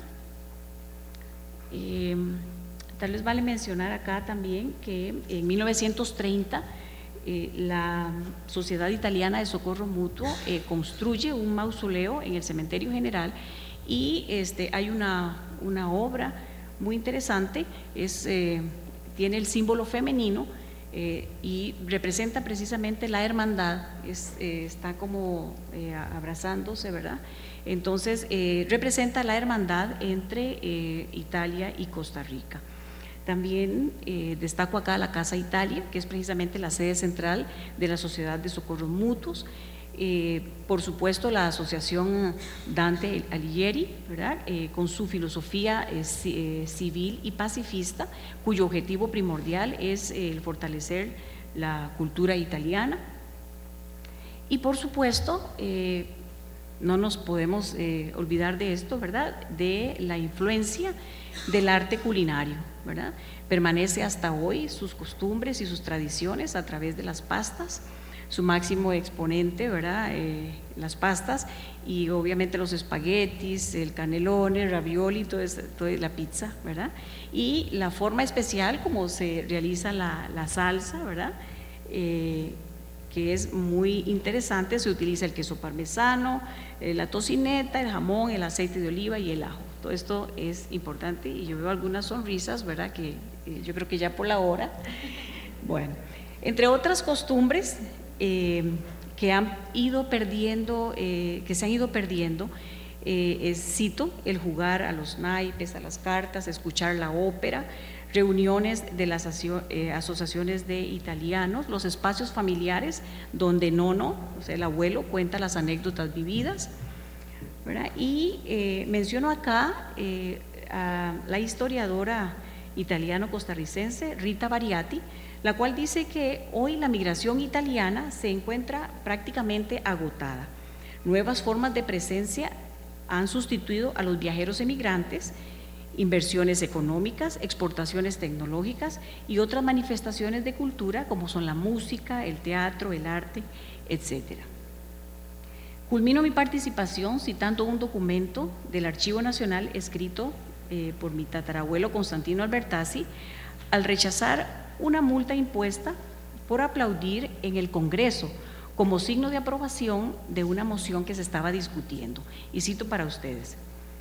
Eh, tal vez vale mencionar acá también que en mil novecientos treinta eh, la Sociedad Italiana de Socorro Mutuo eh, construye un mausoleo en el Cementerio General y este, hay una, una obra muy interesante, es, eh, tiene el símbolo femenino eh, y representa precisamente la hermandad, es, eh, está como eh, abrazándose, ¿verdad? Entonces, eh, representa la hermandad entre eh, Italia y Costa Rica. También eh, destaco acá la Casa Italia, que es precisamente la sede central de la Sociedad de Socorros Mutuos. Eh, por supuesto, la Asociación Dante Alighieri, ¿verdad? Eh, con su filosofía eh, eh, civil y pacifista, cuyo objetivo primordial es eh, el fortalecer la cultura italiana. Y por supuesto, eh, no nos podemos eh, olvidar de esto, ¿verdad?, de la influencia del arte culinario, ¿verdad? Permanece hasta hoy sus costumbres y sus tradiciones a través de las pastas, su máximo exponente, ¿verdad?, eh, las pastas y obviamente los espaguetis, el canelone, el ravioli, todo es, toda la pizza, ¿verdad? Y la forma especial como se realiza la, la salsa, ¿verdad?, eh, que es muy interesante, se utiliza el queso parmesano, eh, la tocineta, el jamón, el aceite de oliva y el ajo. Todo esto es importante y yo veo algunas sonrisas, ¿verdad?, que eh, yo creo que ya por la hora. Bueno, entre otras costumbres eh, que han ido perdiendo, eh, que se han ido perdiendo, eh, es, cito, el jugar a los naipes, a las cartas, escuchar la ópera, reuniones de las eh, asociaciones de italianos, los espacios familiares donde Nono, o sea, el abuelo, cuenta las anécdotas vividas, ¿verdad? Y eh, menciono acá eh, a la historiadora italiano-costarricense Rita Variati, la cual dice que hoy la migración italiana se encuentra prácticamente agotada. Nuevas formas de presencia han sustituido a los viajeros emigrantes, inversiones económicas, exportaciones tecnológicas y otras manifestaciones de cultura como son la música, el teatro, el arte, etcétera. Culmino mi participación citando un documento del Archivo Nacional escrito eh, por mi tatarabuelo Constantino Albertazzi al rechazar una multa impuesta por aplaudir en el Congreso como signo de aprobación de una moción que se estaba discutiendo. Y cito para ustedes: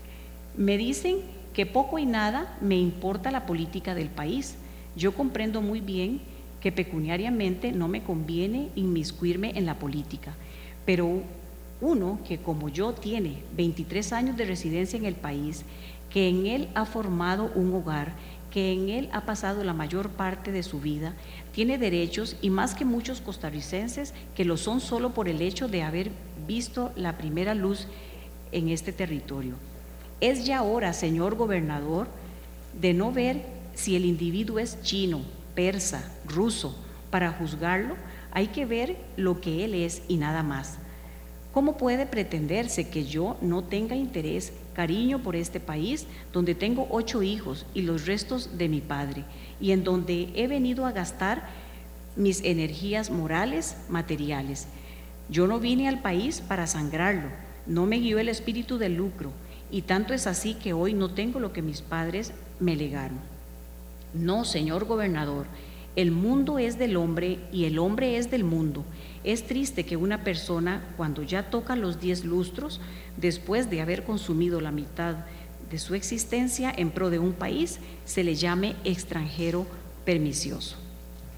me dicen que poco y nada me importa la política del país. Yo comprendo muy bien que pecuniariamente no me conviene inmiscuirme en la política, pero uno que como yo tiene veintitrés años de residencia en el país, que en él ha formado un hogar, que en él ha pasado la mayor parte de su vida, tiene derechos y más que muchos costarricenses que lo son solo por el hecho de haber visto la primera luz en este territorio. Es ya hora, señor gobernador, de no ver si el individuo es chino, persa, ruso. Para juzgarlo hay que ver lo que él es y nada más. ¿Cómo puede pretenderse que yo no tenga interés, cariño por este país, donde tengo ocho hijos y los restos de mi padre, y en donde he venido a gastar mis energías morales, materiales? Yo no vine al país para sangrarlo, no me guió el espíritu del lucro, y tanto es así que hoy no tengo lo que mis padres me legaron. No, señor gobernador, el mundo es del hombre y el hombre es del mundo. Es triste que una persona, cuando ya toca los diez lustros, después de haber consumido la mitad de su existencia en pro de un país, se le llame extranjero pernicioso.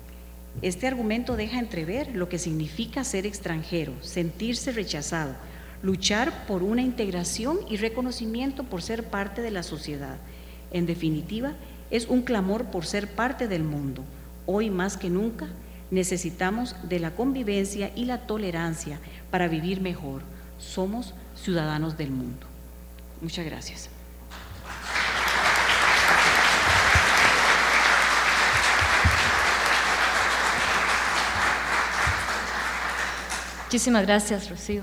Este argumento deja entrever lo que significa ser extranjero, sentirse rechazado, luchar por una integración y reconocimiento por ser parte de la sociedad. En definitiva, es un clamor por ser parte del mundo. Hoy más que nunca necesitamos de la convivencia y la tolerancia para vivir mejor. Somos ciudadanos del mundo. Muchas gracias. Muchísimas gracias, Rocío.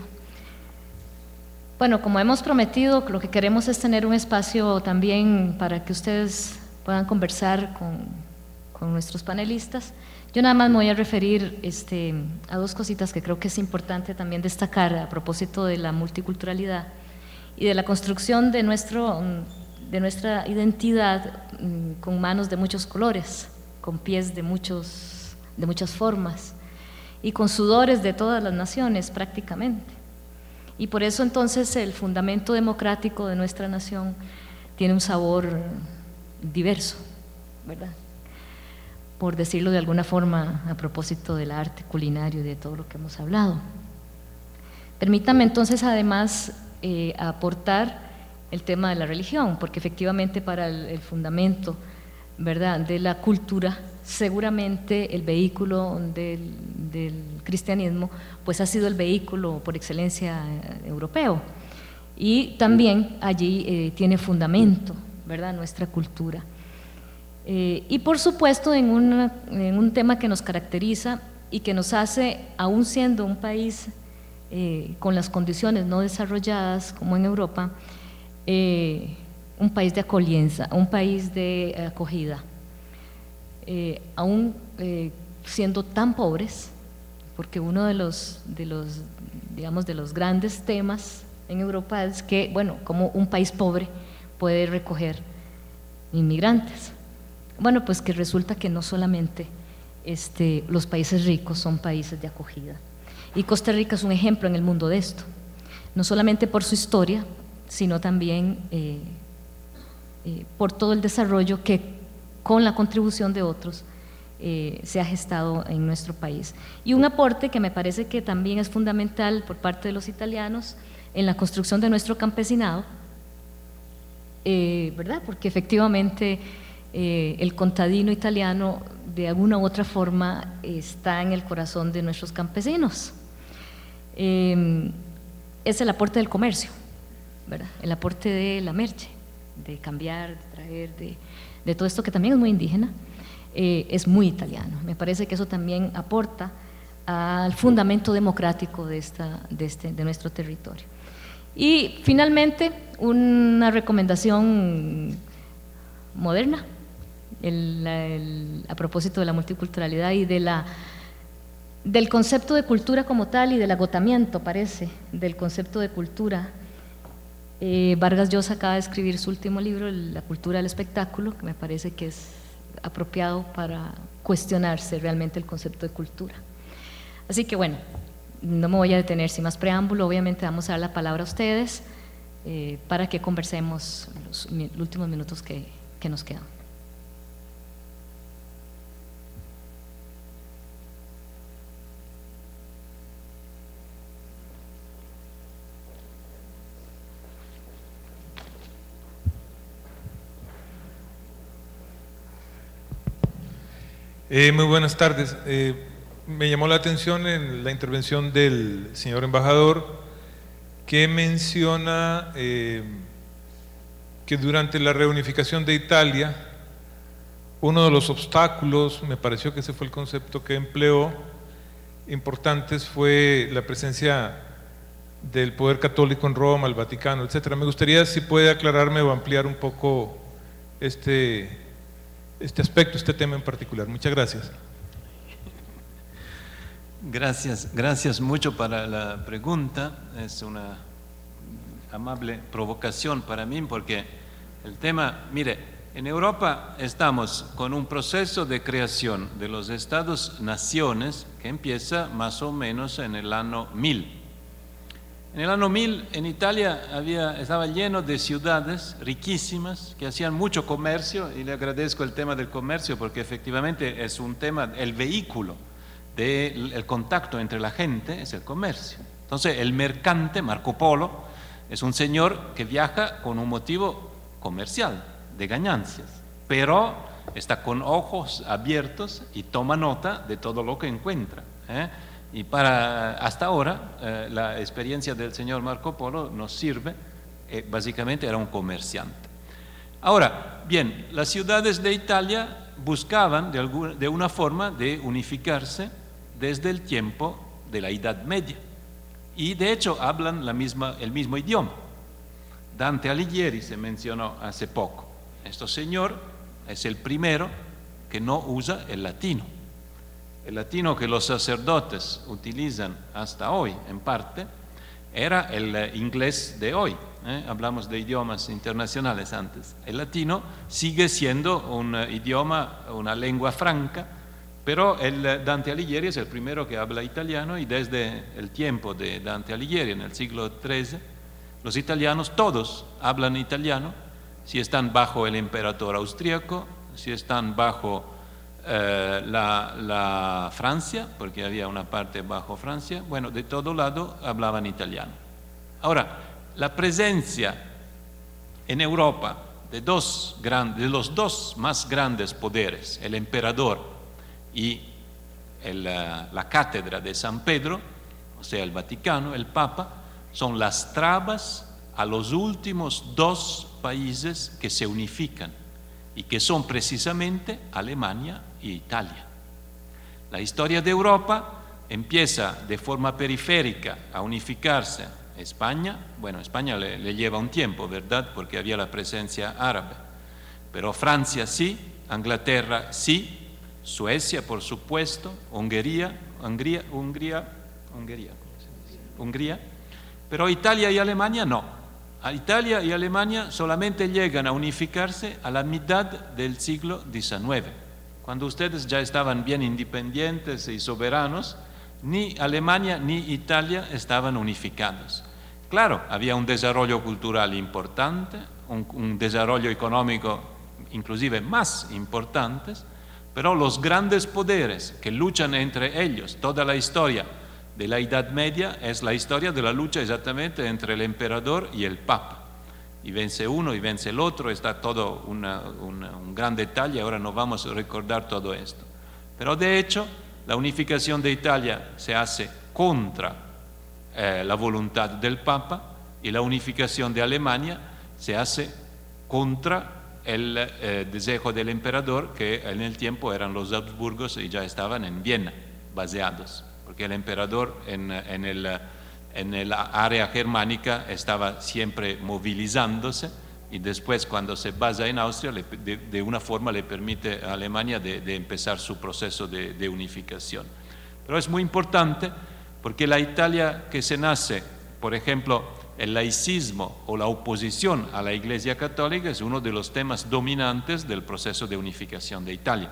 Bueno, como hemos prometido, lo que queremos es tener un espacio también para que ustedes puedan conversar con, con nuestros panelistas. Yo nada más me voy a referir este, a dos cositas que creo que es importante también destacar a propósito de la multiculturalidad y de la construcción de, nuestro, de nuestra identidad con manos de muchos colores, con pies de, muchos, de muchas formas y con sudores de todas las naciones prácticamente. Y por eso entonces el fundamento democrático de nuestra nación tiene un sabor diverso, ¿verdad? Por decirlo de alguna forma a propósito del arte culinario y de todo lo que hemos hablado. Permítame entonces además eh, aportar el tema de la religión, porque efectivamente para el, el fundamento, ¿verdad?, de la cultura, seguramente el vehículo del, del cristianismo pues ha sido el vehículo por excelencia europeo, y también allí eh, tiene fundamento, ¿verdad?, nuestra cultura. Eh, y por supuesto en, una, en un tema que nos caracteriza y que nos hace, aún siendo un país eh, con las condiciones no desarrolladas como en Europa, eh, un país de acolienza, un país de acogida, eh, aún eh, siendo tan pobres, porque uno de los, de los, digamos, de los grandes temas en Europa es que, bueno, como un país pobre puede recoger inmigrantes. Bueno, pues que resulta que no solamente este, los países ricos son países de acogida. Y Costa Rica es un ejemplo en el mundo de esto, no solamente por su historia, sino también eh, eh, por todo el desarrollo que con la contribución de otros eh, se ha gestado en nuestro país. Y un aporte que me parece que también es fundamental por parte de los italianos en la construcción de nuestro campesinado, eh, ¿verdad? Porque efectivamente eh, el contadino italiano de alguna u otra forma está en el corazón de nuestros campesinos. Eh, es el aporte del comercio, ¿verdad?, el aporte de la merche, de cambiar, de traer, de, de todo esto que también es muy indígena, eh, es muy italiano. Me parece que eso también aporta al fundamento democrático de, esta, de, este, de nuestro territorio. Y finalmente, una recomendación moderna, el, el, a propósito de la multiculturalidad y de la, del concepto de cultura como tal y del agotamiento, parece, del concepto de cultura. Eh, Vargas Llosa acaba de escribir su último libro, La cultura del espectáculo, que me parece que es apropiado para cuestionarse realmente el concepto de cultura. Así que bueno, no me voy a detener sin más preámbulo, obviamente vamos a dar la palabra a ustedes eh, para que conversemos los, los últimos minutos que, que nos quedan. Eh, muy buenas tardes. Eh, me llamó la atención en la intervención del señor embajador que menciona eh, que durante la reunificación de Italia uno de los obstáculos, me pareció que ese fue el concepto que empleó, importantes, fue la presencia del poder católico en Roma, el Vaticano, etcétera. Me gustaría si puede aclararme o ampliar un poco este este aspecto, este tema en particular. Muchas gracias. Gracias, gracias mucho para la pregunta. Es una amable provocación para mí porque el tema, mire, en Europa estamos con un proceso de creación de los estados-naciones que empieza más o menos en el año mil. En el año mil en Italia había, estaba lleno de ciudades riquísimas que hacían mucho comercio, y le agradezco el tema del comercio porque efectivamente es un tema, el vehículo del contacto entre la gente es el comercio. Entonces el mercante, Marco Polo, es un señor que viaja con un motivo comercial, de ganancias, pero está con ojos abiertos y toma nota de todo lo que encuentra, ¿eh? Y para, hasta ahora, eh, la experiencia del señor Marco Polo nos sirve, eh, básicamente era un comerciante. Ahora, bien, las ciudades de Italia buscaban de, alguna, de una forma de unificarse desde el tiempo de la Edad Media, y de hecho hablan la misma, el mismo idioma. Dante Alighieri se mencionó hace poco. Este señor es el primero que no usa el latino. El latino que los sacerdotes utilizan hasta hoy, en parte, era el inglés de hoy. ¿eh? Hablamos de idiomas internacionales antes. El latino sigue siendo un idioma, una lengua franca, pero el Dante Alighieri es el primero que habla italiano, y desde el tiempo de Dante Alighieri, en el siglo trece, los italianos todos hablan italiano, si están bajo el emperador austríaco, si están bajo eh, la, la Francia, porque había una parte bajo Francia, bueno, de todo lado hablaban italiano. Ahora, la presencia en Europa de, dos grandes, de los dos más grandes poderes, el emperador y el, la cátedra de San Pedro, o sea, el Vaticano, el Papa, son las trabas a los últimos dos países que se unifican, y que son precisamente Alemania e Italia. La historia de Europa empieza de forma periférica a unificarse. España, bueno, España le, le lleva un tiempo, ¿verdad? Porque había la presencia árabe, pero Francia sí, Inglaterra sí, Suecia por supuesto, Hungría, Hungría, Hungría, Hungría, Hungría, pero Italia y Alemania no. A Italia y Alemania solamente llegan a unificarse a la mitad del siglo diecinueve, cuando ustedes ya estaban bien independientes y soberanos. Ni Alemania ni Italia estaban unificados. Claro, había un desarrollo cultural importante, un, un desarrollo económico inclusive más importantes, pero los grandes poderes que luchan entre ellos, toda la historia de la Edad Media es la historia de la lucha exactamente entre el emperador y el papa, y vence uno y vence el otro. Está todo una, una, un gran detalle, ahora no vamos a recordar todo esto, pero de hecho la unificación de Italia se hace contra eh, la voluntad del papa, y la unificación de Alemania se hace contra el eh, deseo del emperador, que en el tiempo eran los Habsburgos y ya estaban en Viena baseados, porque el emperador en, en, el, en el área germánica estaba siempre movilizándose, y después cuando se basa en Austria le, de, de una forma le permite a Alemania de, de empezar su proceso de, de unificación. Pero es muy importante porque la Italia que se nace, por ejemplo, el laicismo o la oposición a la Iglesia Católica es uno de los temas dominantes del proceso de unificación de Italia.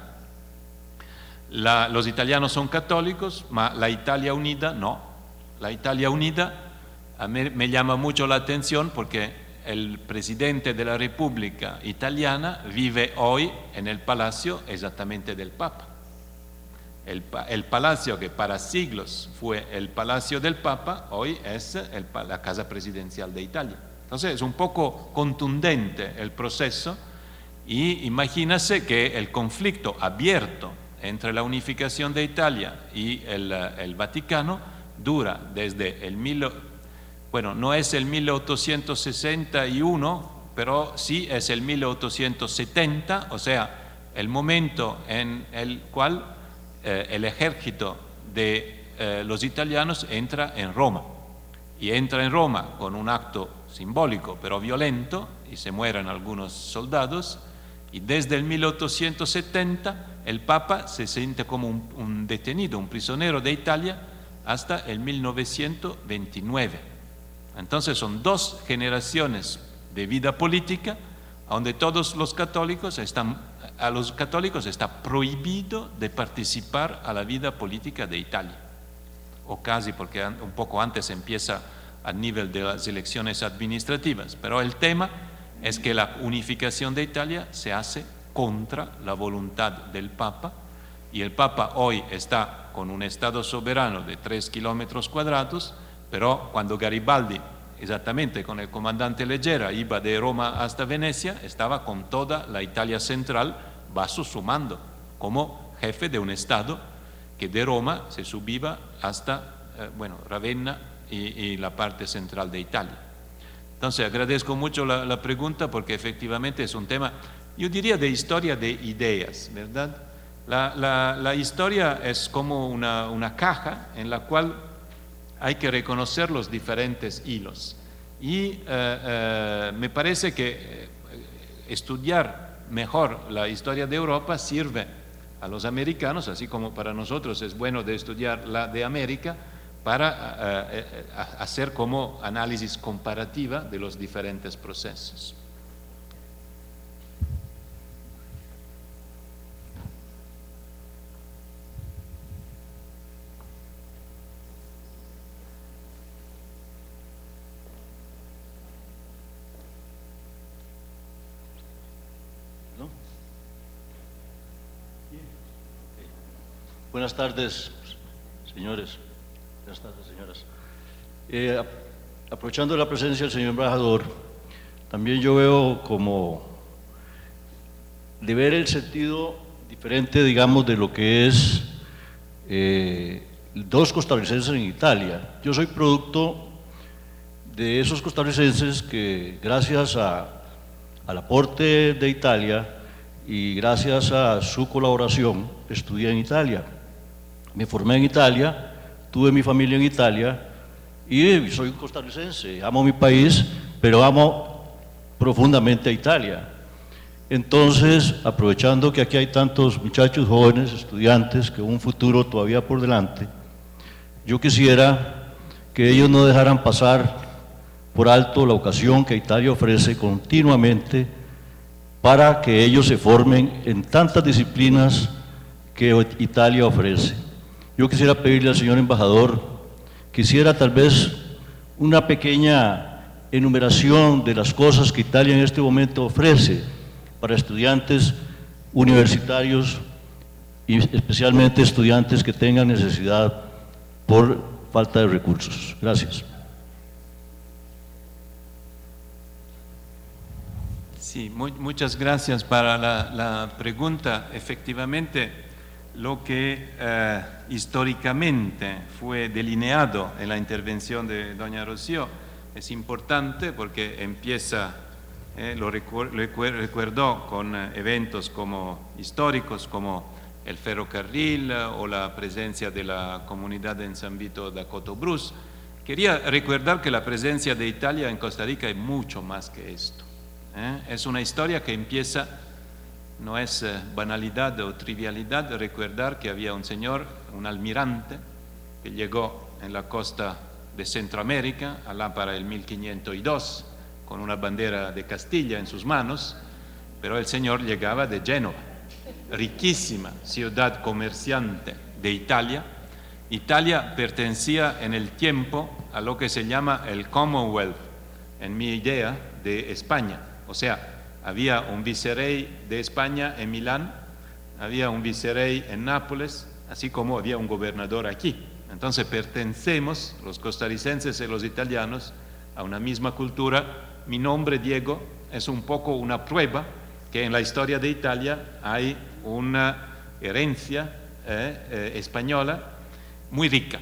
La, los italianos son católicos, pero la Italia unida no. La Italia unida a mí me llama mucho la atención porque el presidente de la República Italiana vive hoy en el palacio exactamente del Papa. El, el palacio que para siglos fue el palacio del Papa, hoy es el, la casa presidencial de Italia. Entonces es un poco contundente el proceso, y imagínase que el conflicto abierto entre la unificación de Italia y el, el Vaticano dura desde el mil, bueno, no es el mil ochocientos sesenta y uno, pero sí es el mil ochocientos setenta, o sea, el momento en el cual eh, el ejército de eh, los italianos entra en Roma, y entra en Roma con un acto simbólico pero violento, y se mueren algunos soldados, y desde el mil ochocientos setenta el Papa se siente como un, un detenido, un prisionero de Italia, hasta el mil novecientos veintinueve. Entonces son dos generaciones de vida política donde todos los católicos están, a los católicos está prohibido de participar a la vida política de Italia, o casi, porque un poco antes empieza a nivel de las elecciones administrativas, pero el tema es que la unificación de Italia se hace contra la voluntad del Papa, y el Papa hoy está con un Estado soberano de tres kilómetros cuadrados, pero cuando Garibaldi, exactamente con el comandante Leggera, iba de Roma hasta Venecia, estaba con toda la Italia central bajo su mando, como jefe de un Estado que de Roma se subía hasta, eh, bueno, Ravenna y, y la parte central de Italia. Entonces agradezco mucho la, la pregunta porque efectivamente es un tema, yo diría, de historia de ideas, ¿verdad? La, la, la historia es como una, una caja en la cual hay que reconocer los diferentes hilos. Y eh, eh, me parece que eh, estudiar mejor la historia de Europa sirve a los americanos, así como para nosotros es bueno de estudiar la de América, para eh, eh, hacer como análisis comparativa de los diferentes procesos. Buenas tardes, señores. Buenas tardes, señoras. Eh, aprovechando la presencia del señor embajador, también yo veo como de ver el sentido diferente, digamos, de lo que es eh, dos costarricenses en Italia. Yo soy producto de esos costarricenses que, gracias a, al aporte de Italia y gracias a su colaboración, estudié en Italia. Me formé en Italia, tuve mi familia en Italia y soy costarricense, amo mi país, pero amo profundamente a Italia. Entonces, aprovechando que aquí hay tantos muchachos jóvenes, estudiantes, que un futuro todavía por delante, yo quisiera que ellos no dejaran pasar por alto la ocasión que Italia ofrece continuamente para que ellos se formen en tantas disciplinas que Italia ofrece. Yo quisiera pedirle al señor embajador, quisiera tal vez una pequeña enumeración de las cosas que Italia en este momento ofrece para estudiantes universitarios y especialmente estudiantes que tengan necesidad por falta de recursos. Gracias. Sí, muy, muchas gracias para la, la pregunta. Efectivamente, lo que eh, históricamente fue delineado en la intervención de doña Rocío es importante porque empieza, eh, lo recuer, recuerdo con eh, eventos como históricos como el ferrocarril eh, o la presencia de la comunidad en San Vito da Cotobruz. Quería recordar que la presencia de Italia en Costa Rica es mucho más que esto. ¿eh? Es una historia que empieza. No es eh, banalidad o trivialidad recordar que había un señor, un almirante, que llegó en la costa de Centroamérica, allá para el mil quinientos dos, con una bandera de Castilla en sus manos, pero el señor llegaba de Génova, riquísima ciudad comerciante de Italia. Italia pertenecía en el tiempo a lo que se llama el Commonwealth, en mi idea, de España, o sea, había un vicerrey de España en Milán, había un vicerrey en Nápoles, así como había un gobernador aquí. Entonces pertenecemos, los costarricenses y los italianos, a una misma cultura. Mi nombre, Diego, es un poco una prueba que en la historia de Italia hay una herencia eh, eh, española muy rica.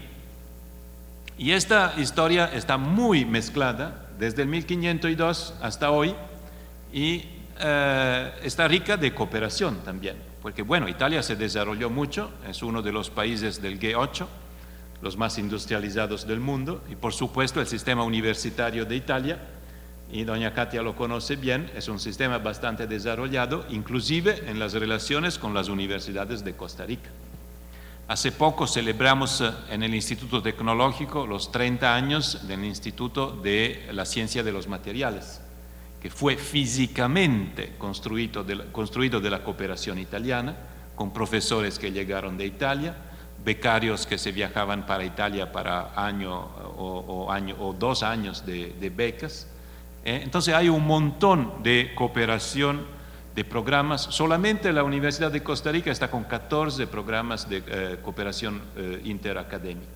Y esta historia está muy mezclada desde el mil quinientos dos hasta hoy, y eh, está rica de cooperación también, porque bueno, Italia se desarrolló mucho, es uno de los países del G ocho, los más industrializados del mundo, y por supuesto el sistema universitario de Italia, y doña Katia lo conoce bien, es un sistema bastante desarrollado, inclusive en las relaciones con las universidades de Costa Rica. Hace poco celebramos en el Instituto Tecnológico los treinta años del Instituto de la Ciencia de los Materiales, que fue físicamente construido de, la, construido de la cooperación italiana, con profesores que llegaron de Italia, becarios que se viajaban para Italia para año o, o, año, o dos años de, de becas. Eh, entonces hay un montón de cooperación de programas. Solamente la Universidad de Costa Rica está con catorce programas de eh, cooperación eh, interacadémica.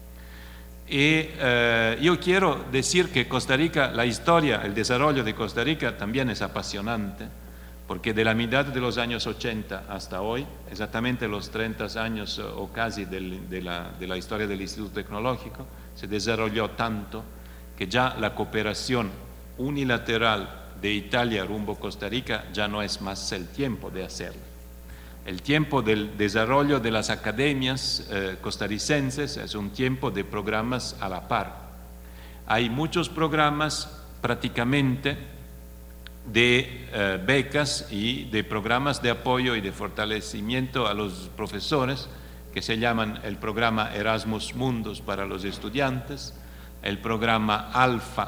Y eh, yo quiero decir que Costa Rica, la historia, el desarrollo de Costa Rica también es apasionante, porque de la mitad de los años ochenta hasta hoy, exactamente los treinta años o casi del, de, la, de la historia del Instituto Tecnológico, se desarrolló tanto que ya la cooperación unilateral de Italia rumbo a Costa Rica ya no es más el tiempo de hacerlo. El tiempo del desarrollo de las academias eh, costarricenses es un tiempo de programas a la par. Hay muchos programas prácticamente de eh, becas y de programas de apoyo y de fortalecimiento a los profesores que se llaman el programa Erasmus Mundus para los estudiantes, el programa Alfa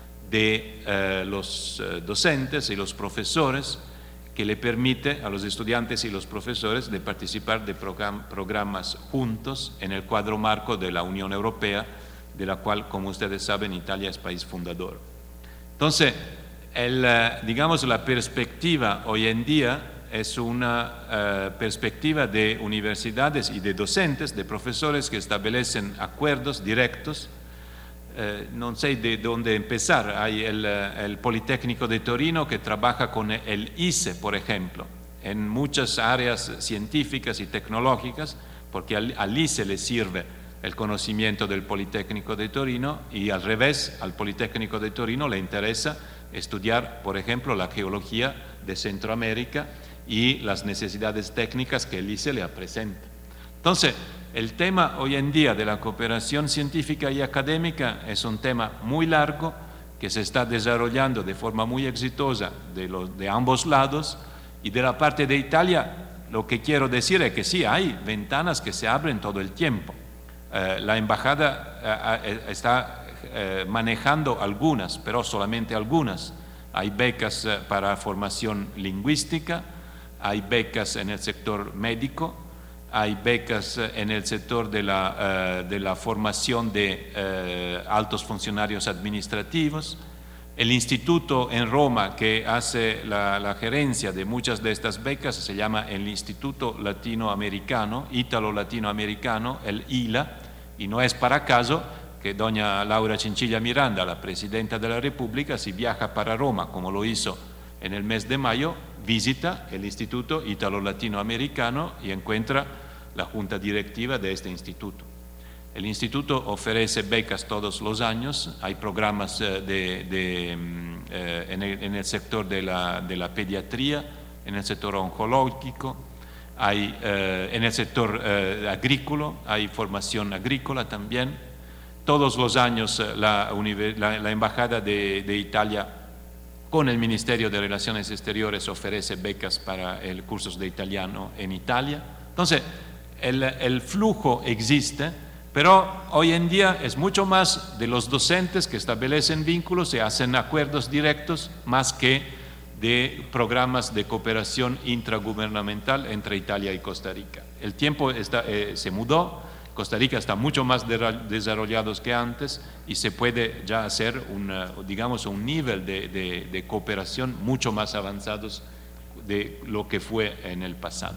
de eh, los eh, docentes y los profesores, que le permite a los estudiantes y los profesores de participar de program programas juntos en el cuadro marco de la Unión Europea, de la cual, como ustedes saben, Italia es país fundador. Entonces, el, digamos, la perspectiva hoy en día es una uh, perspectiva de universidades y de docentes, de profesores que establecen acuerdos directos. Eh, no sé de dónde empezar. Hay el, el Politécnico de Torino que trabaja con el I C E, por ejemplo, en muchas áreas científicas y tecnológicas, porque al, al I C E le sirve el conocimiento del Politécnico de Torino, y al revés, al Politécnico de Torino le interesa estudiar, por ejemplo, la geología de Centroamérica y las necesidades técnicas que el I C E le presenta. Entonces, el tema hoy en día de la cooperación científica y académica es un tema muy largo que se está desarrollando de forma muy exitosa de, los, de ambos lados, y de la parte de Italia lo que quiero decir es que sí, hay ventanas que se abren todo el tiempo. Eh, la embajada eh, está eh, manejando algunas, pero solamente algunas. Hay becas eh, para formación lingüística, hay becas en el sector médico, hay becas en el sector de la, uh, de la formación de uh, altos funcionarios administrativos. El instituto en Roma que hace la, la gerencia de muchas de estas becas se llama el Instituto Latinoamericano, Ítalo-Latinoamericano, el I L A, y no es para acaso que doña Laura Chinchilla Miranda, la presidenta de la República, si viaja para Roma, como lo hizo en el mes de mayo, visita el Instituto Ítalo-Latinoamericano y encuentra la junta directiva de este instituto. El instituto ofrece becas todos los años, hay programas de, de, eh, en, el, en el sector de la, de la pediatría, en el sector oncológico, hay, eh, en el sector eh, agrícola, hay formación agrícola también. Todos los años la, la, la Embajada de, de Italia con el Ministerio de Relaciones Exteriores ofrece becas para el cursos de italiano en Italia. Entonces, El, el flujo existe, pero hoy en día es mucho más de los docentes que establecen vínculos y hacen acuerdos directos, más que de programas de cooperación intragubernamental entre Italia y Costa Rica. El tiempo está, eh, se mudó, Costa Rica está mucho más de, desarrollado que antes y se puede ya hacer una, digamos, un nivel de, de, de cooperación mucho más avanzados de lo que fue en el pasado.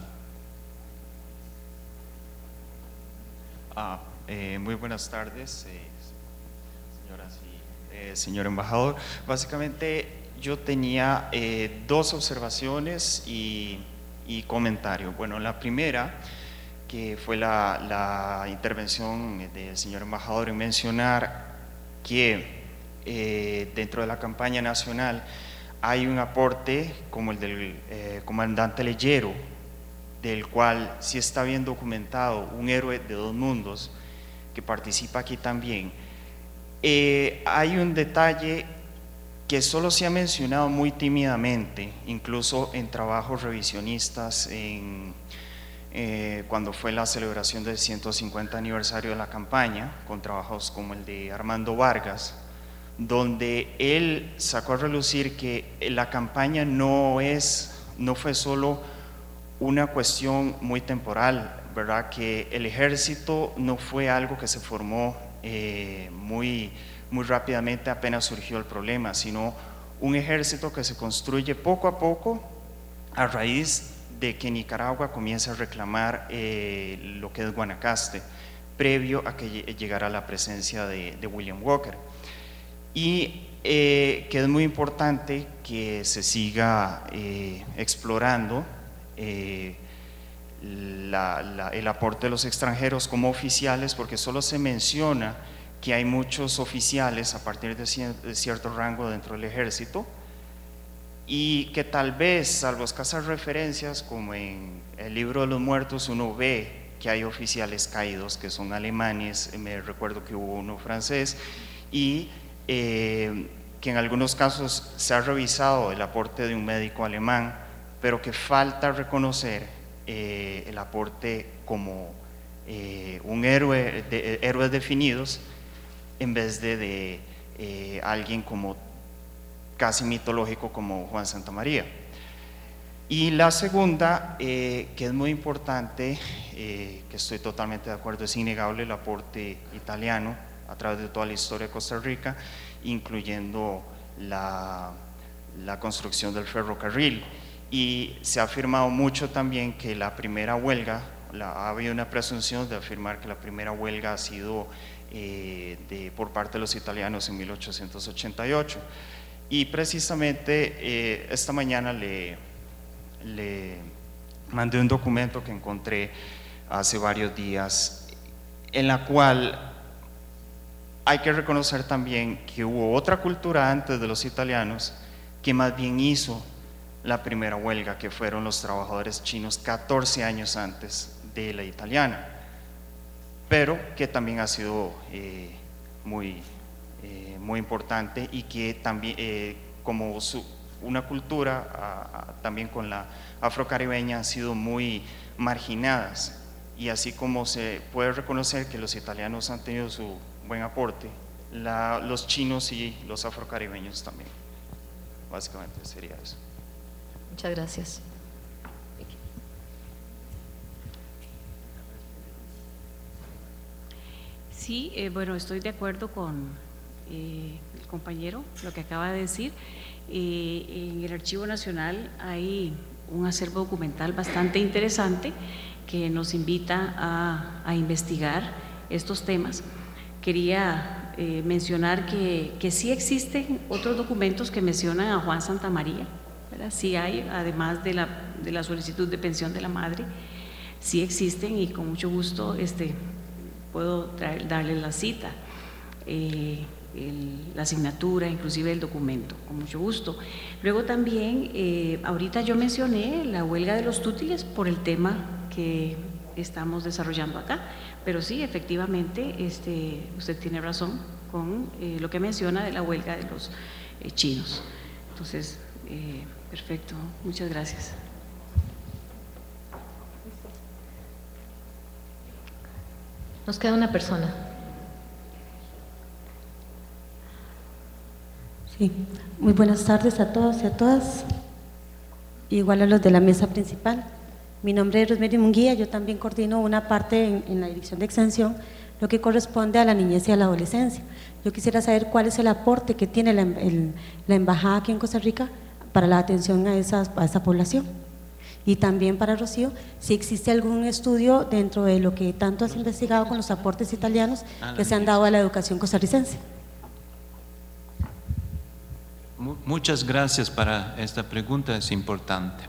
Ah, eh, muy buenas tardes, eh, señoras y eh, señor embajador. Básicamente yo tenía eh, dos observaciones y, y comentarios. Bueno, la primera, que fue la, la intervención del señor embajador en mencionar que eh, dentro de la campaña nacional hay un aporte como el del eh, comandante Leyero, del cual sí está bien documentado, un héroe de dos mundos que participa aquí también. Eh, hay un detalle que solo se ha mencionado muy tímidamente, incluso en trabajos revisionistas, en, eh, cuando fue la celebración del ciento cincuenta aniversario de la campaña, con trabajos como el de Armando Vargas, donde él sacó a relucir que la campaña no, es, no fue solo una cuestión muy temporal, ¿verdad? Que el ejército no fue algo que se formó eh, muy, muy rápidamente apenas surgió el problema, sino un ejército que se construye poco a poco a raíz de que Nicaragua comienza a reclamar eh, lo que es Guanacaste, previo a que llegara la presencia de, de William Walker. Y eh, que es muy importante que se siga eh, explorando eh, la, la, el aporte de los extranjeros como oficiales, porque solo se menciona que hay muchos oficiales a partir de, cier de cierto rango dentro del ejército, y que tal vez, salvo escasas referencias, como en el libro de los muertos, uno ve que hay oficiales caídos que son alemanes, me recuerdo que hubo uno francés, y eh, que en algunos casos se ha revisado el aporte de un médico alemán, pero que falta reconocer eh, el aporte como eh, un héroe, de, héroes definidos, en vez de, de eh, alguien como casi mitológico como Juan Santamaría. Y la segunda, eh, que es muy importante, eh, que estoy totalmente de acuerdo, es innegable el aporte italiano a través de toda la historia de Costa Rica, incluyendo la, la construcción del ferrocarril. Y se ha afirmado mucho también que la primera huelga, la, ha habido una presunción de afirmar que la primera huelga ha sido eh, de, por parte de los italianos en mil ochocientos ochenta y ocho. Y precisamente eh, esta mañana le, le mandé un documento que encontré hace varios días, en la cual hay que reconocer también que hubo otra cultura antes de los italianos que más bien hizo la primera huelga, que fueron los trabajadores chinos catorce años antes de la italiana, pero que también ha sido eh, muy... Eh, muy importante, y que también eh, como su, una cultura a, a, también con la afrocaribeña han sido muy marginadas, y así como se puede reconocer que los italianos han tenido su buen aporte, la, los chinos y los afrocaribeños también. Básicamente sería eso. Muchas gracias. Sí, eh, bueno, estoy de acuerdo con Eh, el compañero, lo que acaba de decir. Eh, en el Archivo Nacional hay un acervo documental bastante interesante que nos invita a, a investigar estos temas. Quería eh, mencionar que, que sí existen otros documentos que mencionan a Juan Santamaría, ¿verdad? Sí hay, además de la, de la solicitud de pensión de la madre, sí existen, y con mucho gusto este, puedo traer, darle la cita. Eh, El, la asignatura, inclusive el documento, con mucho gusto. Luego también, eh, ahorita yo mencioné la huelga de los tútiles por el tema que estamos desarrollando acá, pero sí, efectivamente, este, usted tiene razón con eh, lo que menciona de la huelga de los eh, chinos. Entonces, eh, perfecto, muchas gracias. Nos queda una persona. Sí, muy buenas tardes a todos y a todas, igual a los de la mesa principal. Mi nombre es Rosemary Munguía, yo también coordino una parte en, en la Dirección de Extensión, lo que corresponde a la niñez y a la adolescencia. Yo quisiera saber cuál es el aporte que tiene la, el, la Embajada aquí en Costa Rica para la atención a, esas, a esa población. Y también para Rocío, si existe algún estudio dentro de lo que tanto has investigado con los aportes italianos que se han dado a la educación costarricense. Muchas gracias para esta pregunta, es importante.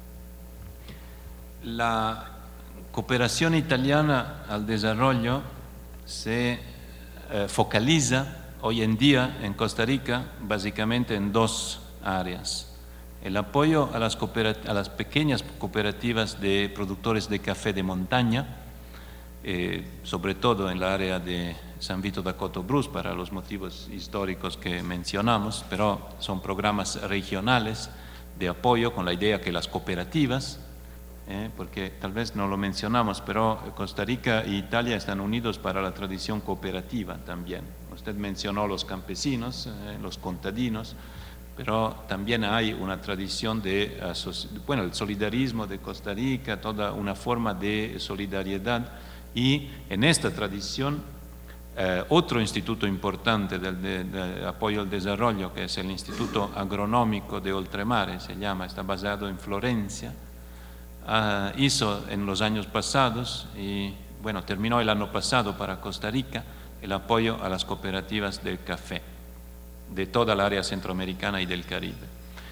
La cooperación italiana al desarrollo se eh, focaliza hoy en día en Costa Rica básicamente en dos áreas. El apoyo a las, a las pequeñas cooperativas de productores de café de montaña, eh, sobre todo en la área de San Vito da Cotobruz, para los motivos históricos que mencionamos, pero son programas regionales de apoyo con la idea que las cooperativas, eh, porque tal vez no lo mencionamos, pero Costa Rica e Italia están unidos para la tradición cooperativa también. Usted mencionó los campesinos, eh, los contadinos, pero también hay una tradición de, bueno, el solidarismo de Costa Rica, toda una forma de solidaridad, y en esta tradición Eh, otro instituto importante del de, de apoyo al desarrollo, que es el Instituto Agronómico de Oltremare, se llama, está basado en Florencia, uh, hizo en los años pasados, y bueno, terminó el año pasado para Costa Rica, el apoyo a las cooperativas del café, de toda la área centroamericana y del Caribe.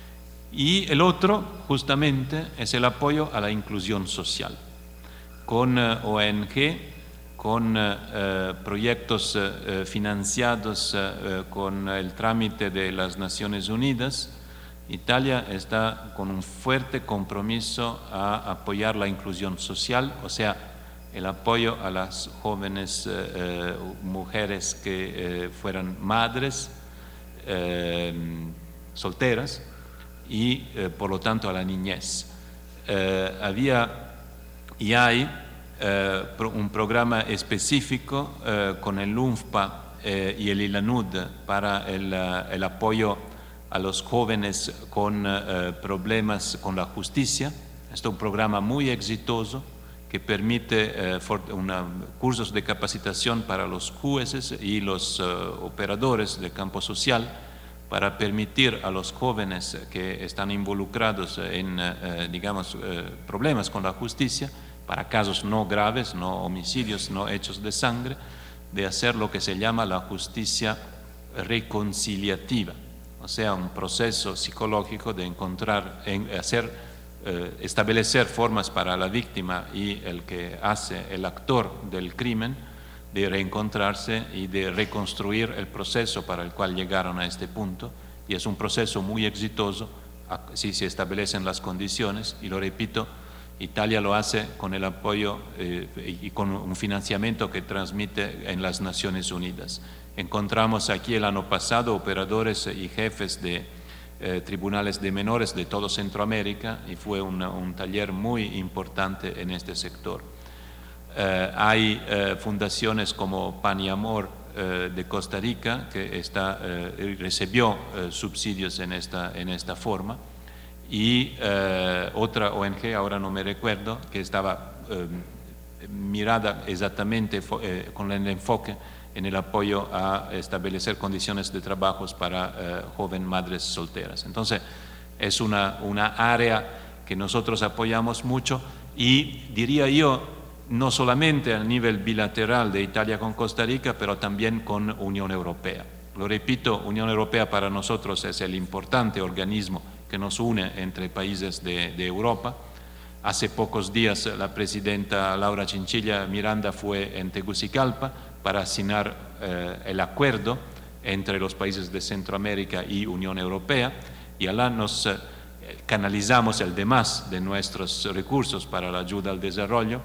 Y el otro, justamente, es el apoyo a la inclusión social, con uh, O N G, con eh, proyectos eh, financiados eh, con el trámite de las Naciones Unidas. Italia está con un fuerte compromiso a apoyar la inclusión social, o sea, el apoyo a las jóvenes eh, eh, mujeres que eh, fueran madres, eh, solteras, y eh, por lo tanto a la niñez. Eh, había y hay Eh, un programa específico eh, con el UNFPA eh, y el ILANUD para el, uh, el apoyo a los jóvenes con uh, problemas con la justicia. Este es un programa muy exitoso que permite uh, una, cursos de capacitación para los jueces y los uh, operadores del campo social para permitir a los jóvenes que están involucrados en, uh, digamos, uh, problemas con la justicia, para casos no graves, no homicidios, no hechos de sangre, de hacer lo que se llama la justicia reconciliativa, o sea, un proceso psicológico de encontrar, en, hacer, eh, establecer formas para la víctima y el que hace, el actor del crimen, de reencontrarse y de reconstruir el proceso para el cual llegaron a este punto, y es un proceso muy exitoso si se establecen las condiciones, y lo repito, Italia lo hace con el apoyo eh, y con un financiamiento que transmite en las Naciones Unidas. Encontramos aquí el año pasado operadores y jefes de eh, tribunales de menores de todo Centroamérica, y fue una, un taller muy importante en este sector. Eh, hay eh, fundaciones como Pan y Amor eh, de Costa Rica, que está, eh, recibió eh, subsidios en esta, en esta forma, y eh, otra O N G, ahora no me recuerdo, que estaba eh, mirada exactamente eh, con el enfoque en el apoyo a establecer condiciones de trabajo para eh, jóvenes madres solteras. Entonces, es una, una área que nosotros apoyamos mucho, y diría yo, no solamente a nivel bilateral de Italia con Costa Rica, pero también con Unión Europea. Lo repito, Unión Europea para nosotros es el importante organismo que nos une entre países de, de Europa. Hace pocos días la presidenta Laura Chinchilla Miranda fue en Tegucigalpa para asignar eh, el acuerdo entre los países de Centroamérica y Unión Europea, y allá nos eh, canalizamos el demás de nuestros recursos para la ayuda al desarrollo,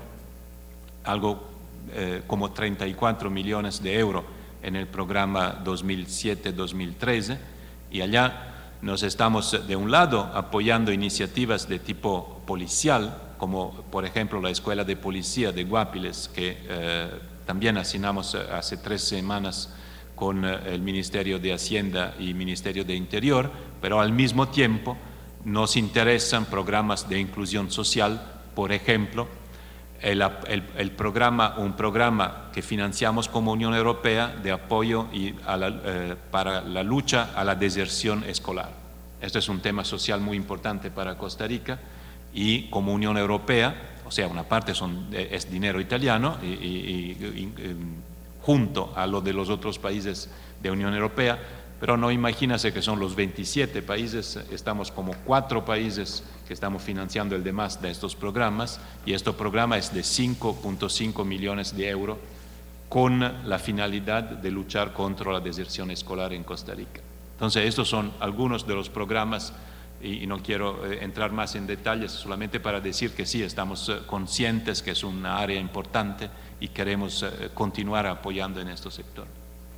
algo eh, como treinta y cuatro millones de euros en el programa dos mil siete dos mil trece, y allá nos estamos de un lado apoyando iniciativas de tipo policial, como por ejemplo la Escuela de Policía de Guapiles, que eh, también asignamos hace tres semanas con eh, el Ministerio de Hacienda y Ministerio de Interior, pero al mismo tiempo nos interesan programas de inclusión social, por ejemplo, el, el, el programa, un programa que financiamos como Unión Europea de apoyo y a la, eh, para la lucha a la deserción escolar. Este es un tema social muy importante para Costa Rica, y como Unión Europea, o sea, una parte son, es dinero italiano y, y, y, y junto a lo de los otros países de Unión Europea, pero no imagínase que son los veintisiete países, estamos como cuatro países que estamos financiando el demás de estos programas, y este programa es de cinco punto cinco millones de euros con la finalidad de luchar contra la deserción escolar en Costa Rica. Entonces, estos son algunos de los programas, y, y no quiero eh, entrar más en detalles, solamente para decir que sí, estamos eh, conscientes que es una área importante y queremos eh, continuar apoyando en este sector.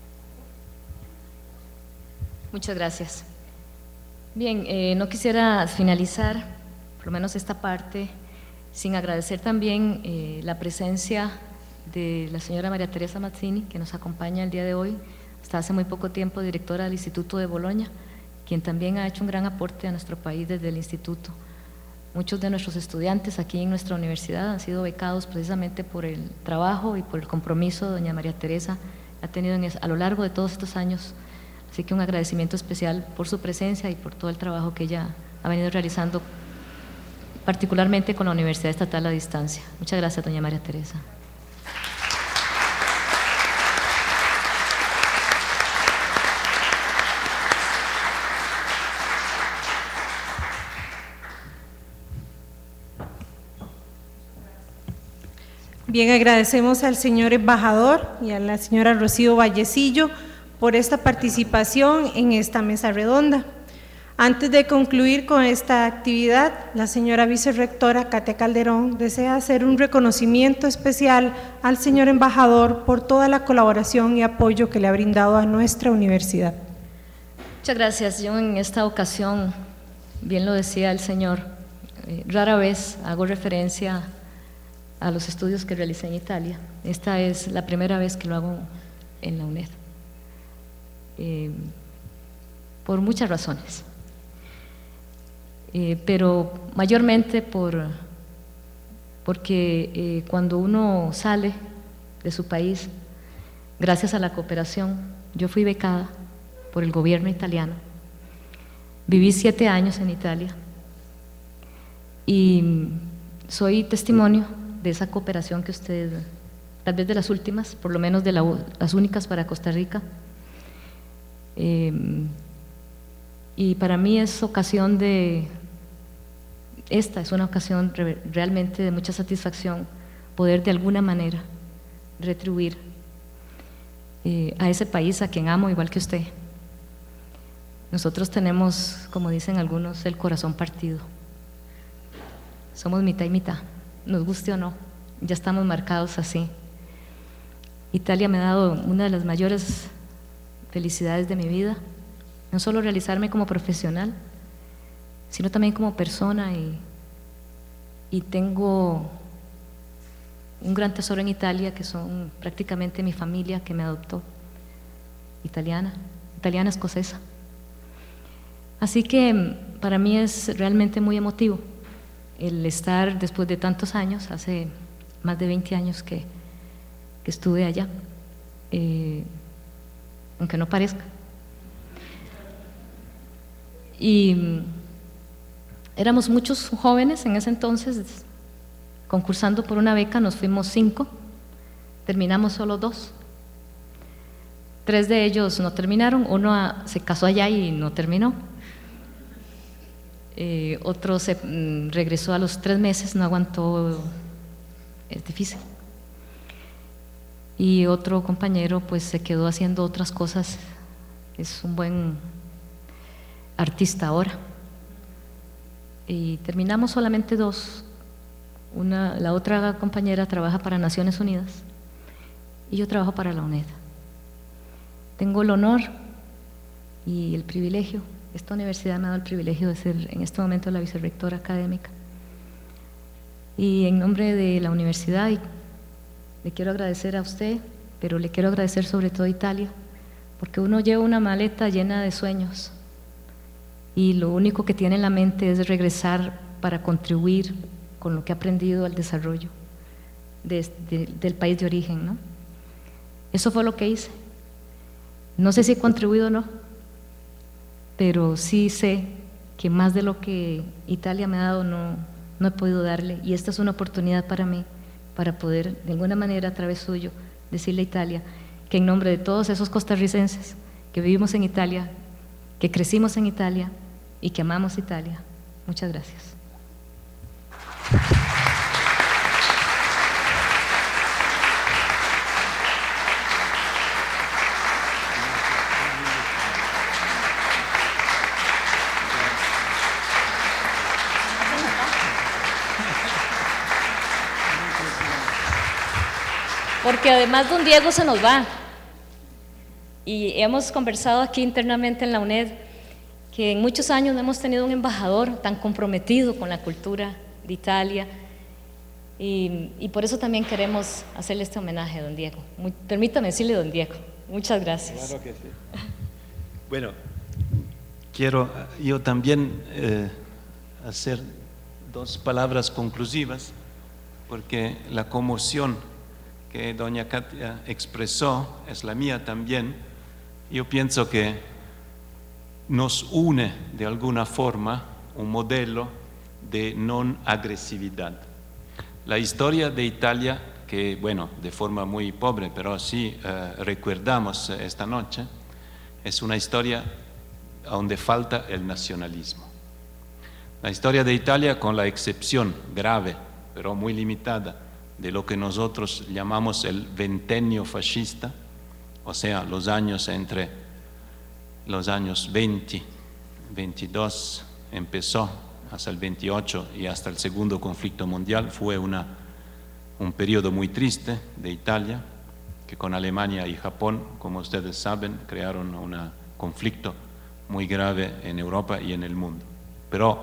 Muchas gracias. Bien, eh, no quisiera finalizar, por lo menos esta parte, sin agradecer también eh, la presencia de la señora María Teresa Mazzini, que nos acompaña el día de hoy, hasta hace muy poco tiempo directora del Instituto de Bolonia, quien también ha hecho un gran aporte a nuestro país desde el instituto. Muchos de nuestros estudiantes aquí en nuestra universidad han sido becados precisamente por el trabajo y por el compromiso de doña María Teresa ha tenido en es, a lo largo de todos estos años. Así que un agradecimiento especial por su presencia y por todo el trabajo que ella ha venido realizando, particularmente con la Universidad Estatal a Distancia. Muchas gracias, doña María Teresa. Bien, agradecemos al señor embajador y a la señora Rocío Vallecillo por esta participación en esta mesa redonda. Antes de concluir con esta actividad, la señora vicerrectora Katia Calderón desea hacer un reconocimiento especial al señor embajador por toda la colaboración y apoyo que le ha brindado a nuestra universidad. Muchas gracias. Yo en esta ocasión, bien lo decía el señor, eh, rara vez hago referencia a los estudios que realicé en Italia. Esta es la primera vez que lo hago en la UNED, eh, por muchas razones, eh, pero mayormente por, porque eh, cuando uno sale de su país, gracias a la cooperación, yo fui becada por el gobierno italiano, viví siete años en Italia y soy testimonio de esa cooperación que usted, tal vez de las últimas, por lo menos de la, las únicas para Costa Rica. Eh, y para mí es ocasión de, esta es una ocasión re, realmente de mucha satisfacción poder de alguna manera retribuir eh, a ese país a quien amo igual que usted. Nosotros tenemos, como dicen algunos, el corazón partido. Somos mitad y mitad. Nos guste o no, ya estamos marcados así. Italia me ha dado una de las mayores felicidades de mi vida, no solo realizarme como profesional, sino también como persona, y, y tengo un gran tesoro en Italia, que son prácticamente mi familia que me adoptó, italiana, italiana escocesa. Así que para mí es realmente muy emotivo el estar después de tantos años, hace más de veinte años que, que estuve allá, eh, aunque no parezca. Y éramos muchos jóvenes en ese entonces, concursando por una beca, nos fuimos cinco, terminamos solo dos. Tres de ellos no terminaron, uno a, se casó allá y no terminó. Eh, otro se mm, regresó a los tres meses, no aguantó, es difícil. Y otro compañero pues se quedó haciendo otras cosas, es un buen artista ahora. Y terminamos solamente dos. Una, la otra compañera trabaja para Naciones Unidas y yo trabajo para la UNED. Tengo el honor y el privilegio. Esta universidad me ha dado el privilegio de ser en este momento la vicerrectora académica. Y en nombre de la universidad, y le quiero agradecer a usted, pero le quiero agradecer sobre todo a Italia, porque uno lleva una maleta llena de sueños y lo único que tiene en la mente es regresar para contribuir con lo que ha aprendido al desarrollo de, de, del país de origen, ¿no? Eso fue lo que hice. No sé si he contribuido o no, pero sí sé que más de lo que Italia me ha dado no, no he podido darle, y esta es una oportunidad para mí, para poder de alguna manera a través suyo decirle a Italia que en nombre de todos esos costarricenses que vivimos en Italia, que crecimos en Italia y que amamos Italia, muchas gracias. Porque además don Diego se nos va y hemos conversado aquí internamente en la UNED que en muchos años no hemos tenido un embajador tan comprometido con la cultura de Italia, y, y por eso también queremos hacerle este homenaje a don Diego. Muy, permítame decirle don Diego, muchas gracias. Claro que sí. Bueno, quiero yo también eh, hacer dos palabras conclusivas, porque la conmoción que doña Katia expresó es la mía también. Yo pienso que nos une de alguna forma un modelo de non agresividad. La historia de Italia, que bueno, de forma muy pobre, pero sí eh, recuerdamos esta noche, es una historia donde falta el nacionalismo. La historia de Italia, con la excepción grave, pero muy limitada, de lo que nosotros llamamos el ventennio fascista, o sea, los años entre los años veinte, veintidós, empezó hasta el veintiocho y hasta el segundo conflicto mundial, fue una, un periodo muy triste de Italia, que con Alemania y Japón, como ustedes saben, crearon un conflicto muy grave en Europa y en el mundo. Pero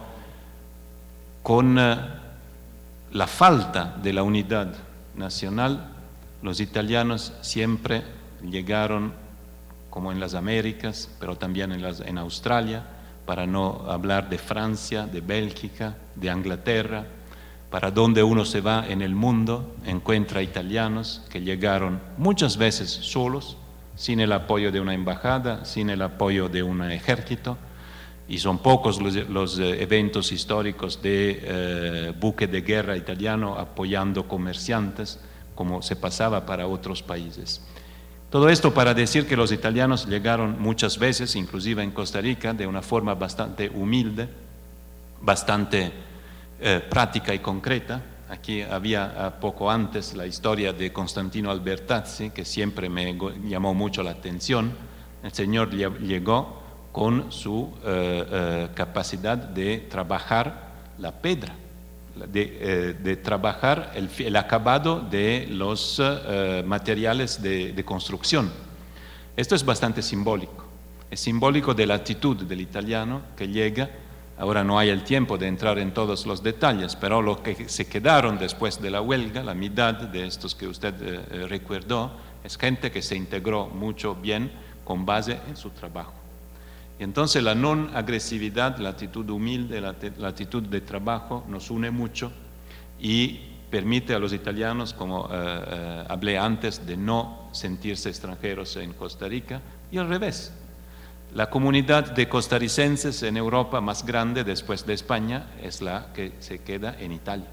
con uh, la falta de la unidad nacional, los italianos siempre llegaron, como en las Américas, pero también en, las, en Australia, para no hablar de Francia, de Bélgica, de Inglaterra, para donde uno se va en el mundo, encuentra italianos que llegaron muchas veces solos, sin el apoyo de una embajada, sin el apoyo de un ejército, y son pocos los, los eventos históricos de eh, buque de guerra italiano apoyando comerciantes, como se pasaba para otros países. Todo esto para decir que los italianos llegaron muchas veces, inclusive en Costa Rica, de una forma bastante humilde, bastante eh, práctica y concreta. Aquí había poco antes la historia de Constantino Albertazzi, que siempre me llamó mucho la atención. El señor llegó con su eh, eh, capacidad de trabajar la piedra, de, eh, de trabajar el, el acabado de los eh, materiales de, de construcción. Esto es bastante simbólico, es simbólico de la actitud del italiano que llega. Ahora no hay el tiempo de entrar en todos los detalles, pero lo que se quedaron después de la huelga, la mitad de estos que usted eh, recuerdó, es gente que se integró mucho bien con base en su trabajo. Y entonces la non agresividad, la actitud humilde, la, la actitud de trabajo nos une mucho y permite a los italianos, como eh, eh, hablé antes, de no sentirse extranjeros en Costa Rica, y al revés. La comunidad de costarricenses en Europa más grande después de España es la que se queda en Italia.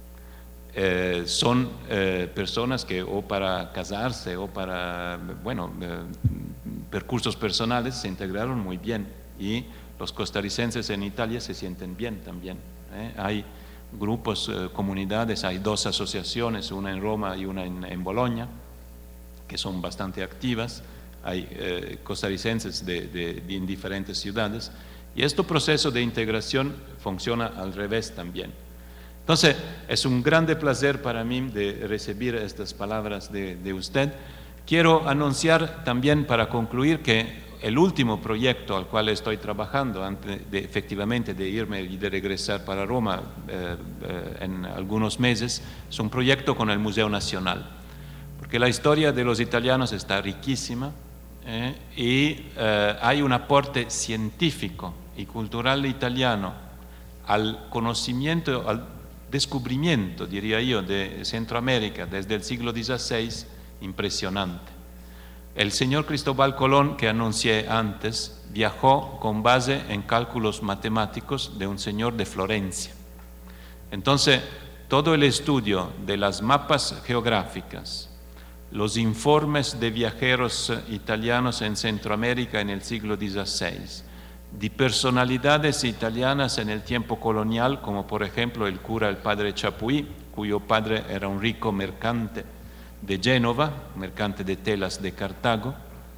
Eh, son eh, personas que o para casarse o para, bueno, eh, percursos personales se integraron muy bien, y los costarricenses en Italia se sienten bien también. ¿eh? Hay grupos, eh, comunidades, hay dos asociaciones, una en Roma y una en, en Bologna, que son bastante activas. Hay eh, costarricenses de, de, de en diferentes ciudades, y este proceso de integración funciona al revés también. Entonces, es un grande placer para mí de recibir estas palabras de, de usted. Quiero anunciar también, para concluir, que el último proyecto al cual estoy trabajando, antes de, efectivamente de irme y de regresar para Roma eh, eh, en algunos meses, es un proyecto con el Museo Nacional, porque la historia de los italianos está riquísima. Eh, y eh, hay un aporte científico y cultural italiano al conocimiento, al descubrimiento, diría yo, de Centroamérica desde el siglo dieciséis, impresionante. El señor Cristóbal Colón, que anuncié antes, viajó con base en cálculos matemáticos de un señor de Florencia. Entonces, todo el estudio de las mapas geográficas, los informes de viajeros italianos en Centroamérica en el siglo dieciséis, de personalidades italianas en el tiempo colonial, como por ejemplo el cura, el padre Chapuí, cuyo padre era un rico mercante de Génova, mercante de telas de Cartago,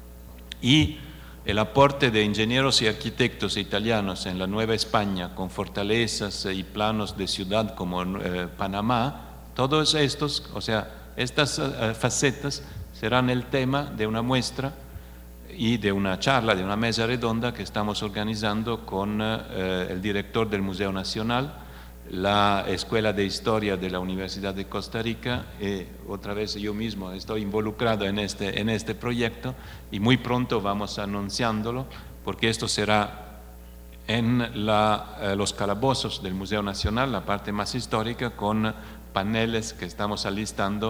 y el aporte de ingenieros y arquitectos italianos en la Nueva España, con fortalezas y planos de ciudad como eh, Panamá. Todos estos, o sea, estas uh, facetas serán el tema de una muestra y de una charla, de una mesa redonda que estamos organizando con uh, el director del Museo Nacional, la Escuela de Historia de la Universidad de Costa Rica, y otra vez yo mismo estoy involucrado en este, en este proyecto, y muy pronto vamos anunciándolo, porque esto será en la, uh, los calabozos del Museo Nacional, la parte más histórica, con paneles que estamos alistando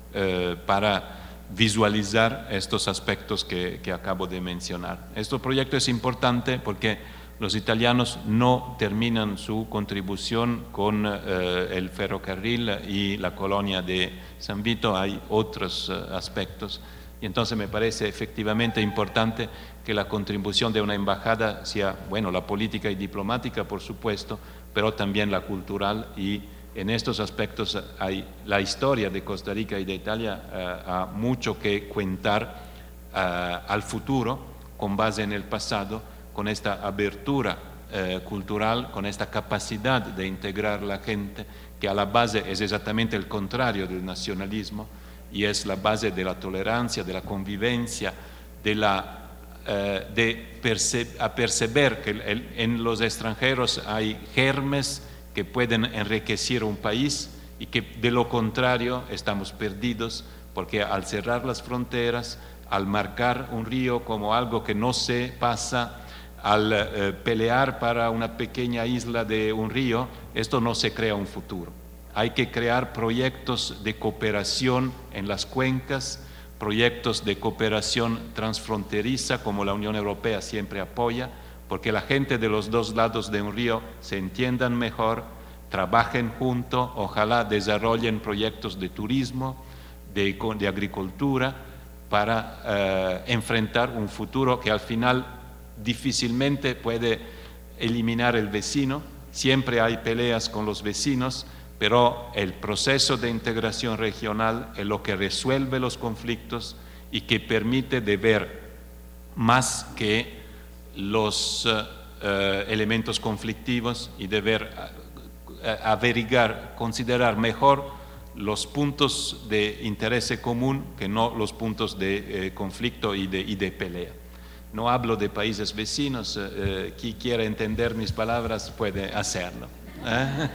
eh, para visualizar estos aspectos que, que acabo de mencionar. Este proyecto es importante porque los italianos no terminan su contribución con eh, el ferrocarril y la colonia de San Vito, hay otros eh, aspectos. Y entonces me parece efectivamente importante que la contribución de una embajada sea, bueno, la política y diplomática, por supuesto, pero también la cultural, y en estos aspectos hay la historia de Costa Rica y de Italia uh, ha mucho que contar uh, al futuro con base en el pasado, con esta abertura uh, cultural, con esta capacidad de integrar la gente, que a la base es exactamente el contrario del nacionalismo y es la base de la tolerancia, de la convivencia, de la uh, de perce a perceber que el, en los extranjeros hay germes que pueden enriquecer un país y que de lo contrario estamos perdidos, porque al cerrar las fronteras, al marcar un río como algo que no se pasa, al eh, pelear para una pequeña isla de un río, esto no se crea un futuro. Hay que crear proyectos de cooperación en las cuencas, proyectos de cooperación transfronteriza como la Unión Europea siempre apoya, porque la gente de los dos lados de un río se entiendan mejor, trabajen juntos, ojalá desarrollen proyectos de turismo, de, de agricultura, para eh, enfrentar un futuro que al final difícilmente puede eliminar el vecino, siempre hay peleas con los vecinos, pero el proceso de integración regional es lo que resuelve los conflictos y que permite de ver más que los uh, uh, elementos conflictivos y deber uh, averiguar, considerar mejor los puntos de interés común que no los puntos de eh, conflicto y de, y de pelea. No hablo de países vecinos, eh, quien quiera entender mis palabras puede hacerlo. ¿Eh?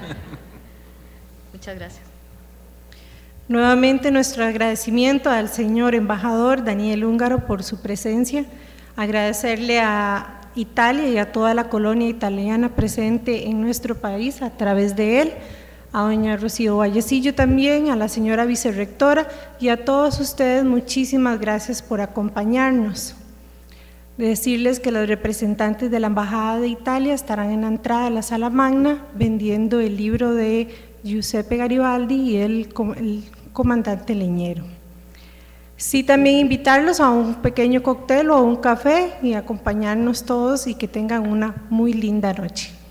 Muchas gracias. Nuevamente nuestro agradecimiento al señor embajador Daniel Ungaro por su presencia. Agradecerle a Italia y a toda la colonia italiana presente en nuestro país a través de él, a doña Rocío Vallecillo también, a la señora vicerrectora y a todos ustedes muchísimas gracias por acompañarnos. Decirles que los representantes de la Embajada de Italia estarán en la entrada de la sala magna vendiendo el libro de Giuseppe Garibaldi y el, el comandante Leñero. Sí, también invitarlos a un pequeño cóctel o a un café y acompañarnos todos y que tengan una muy linda noche.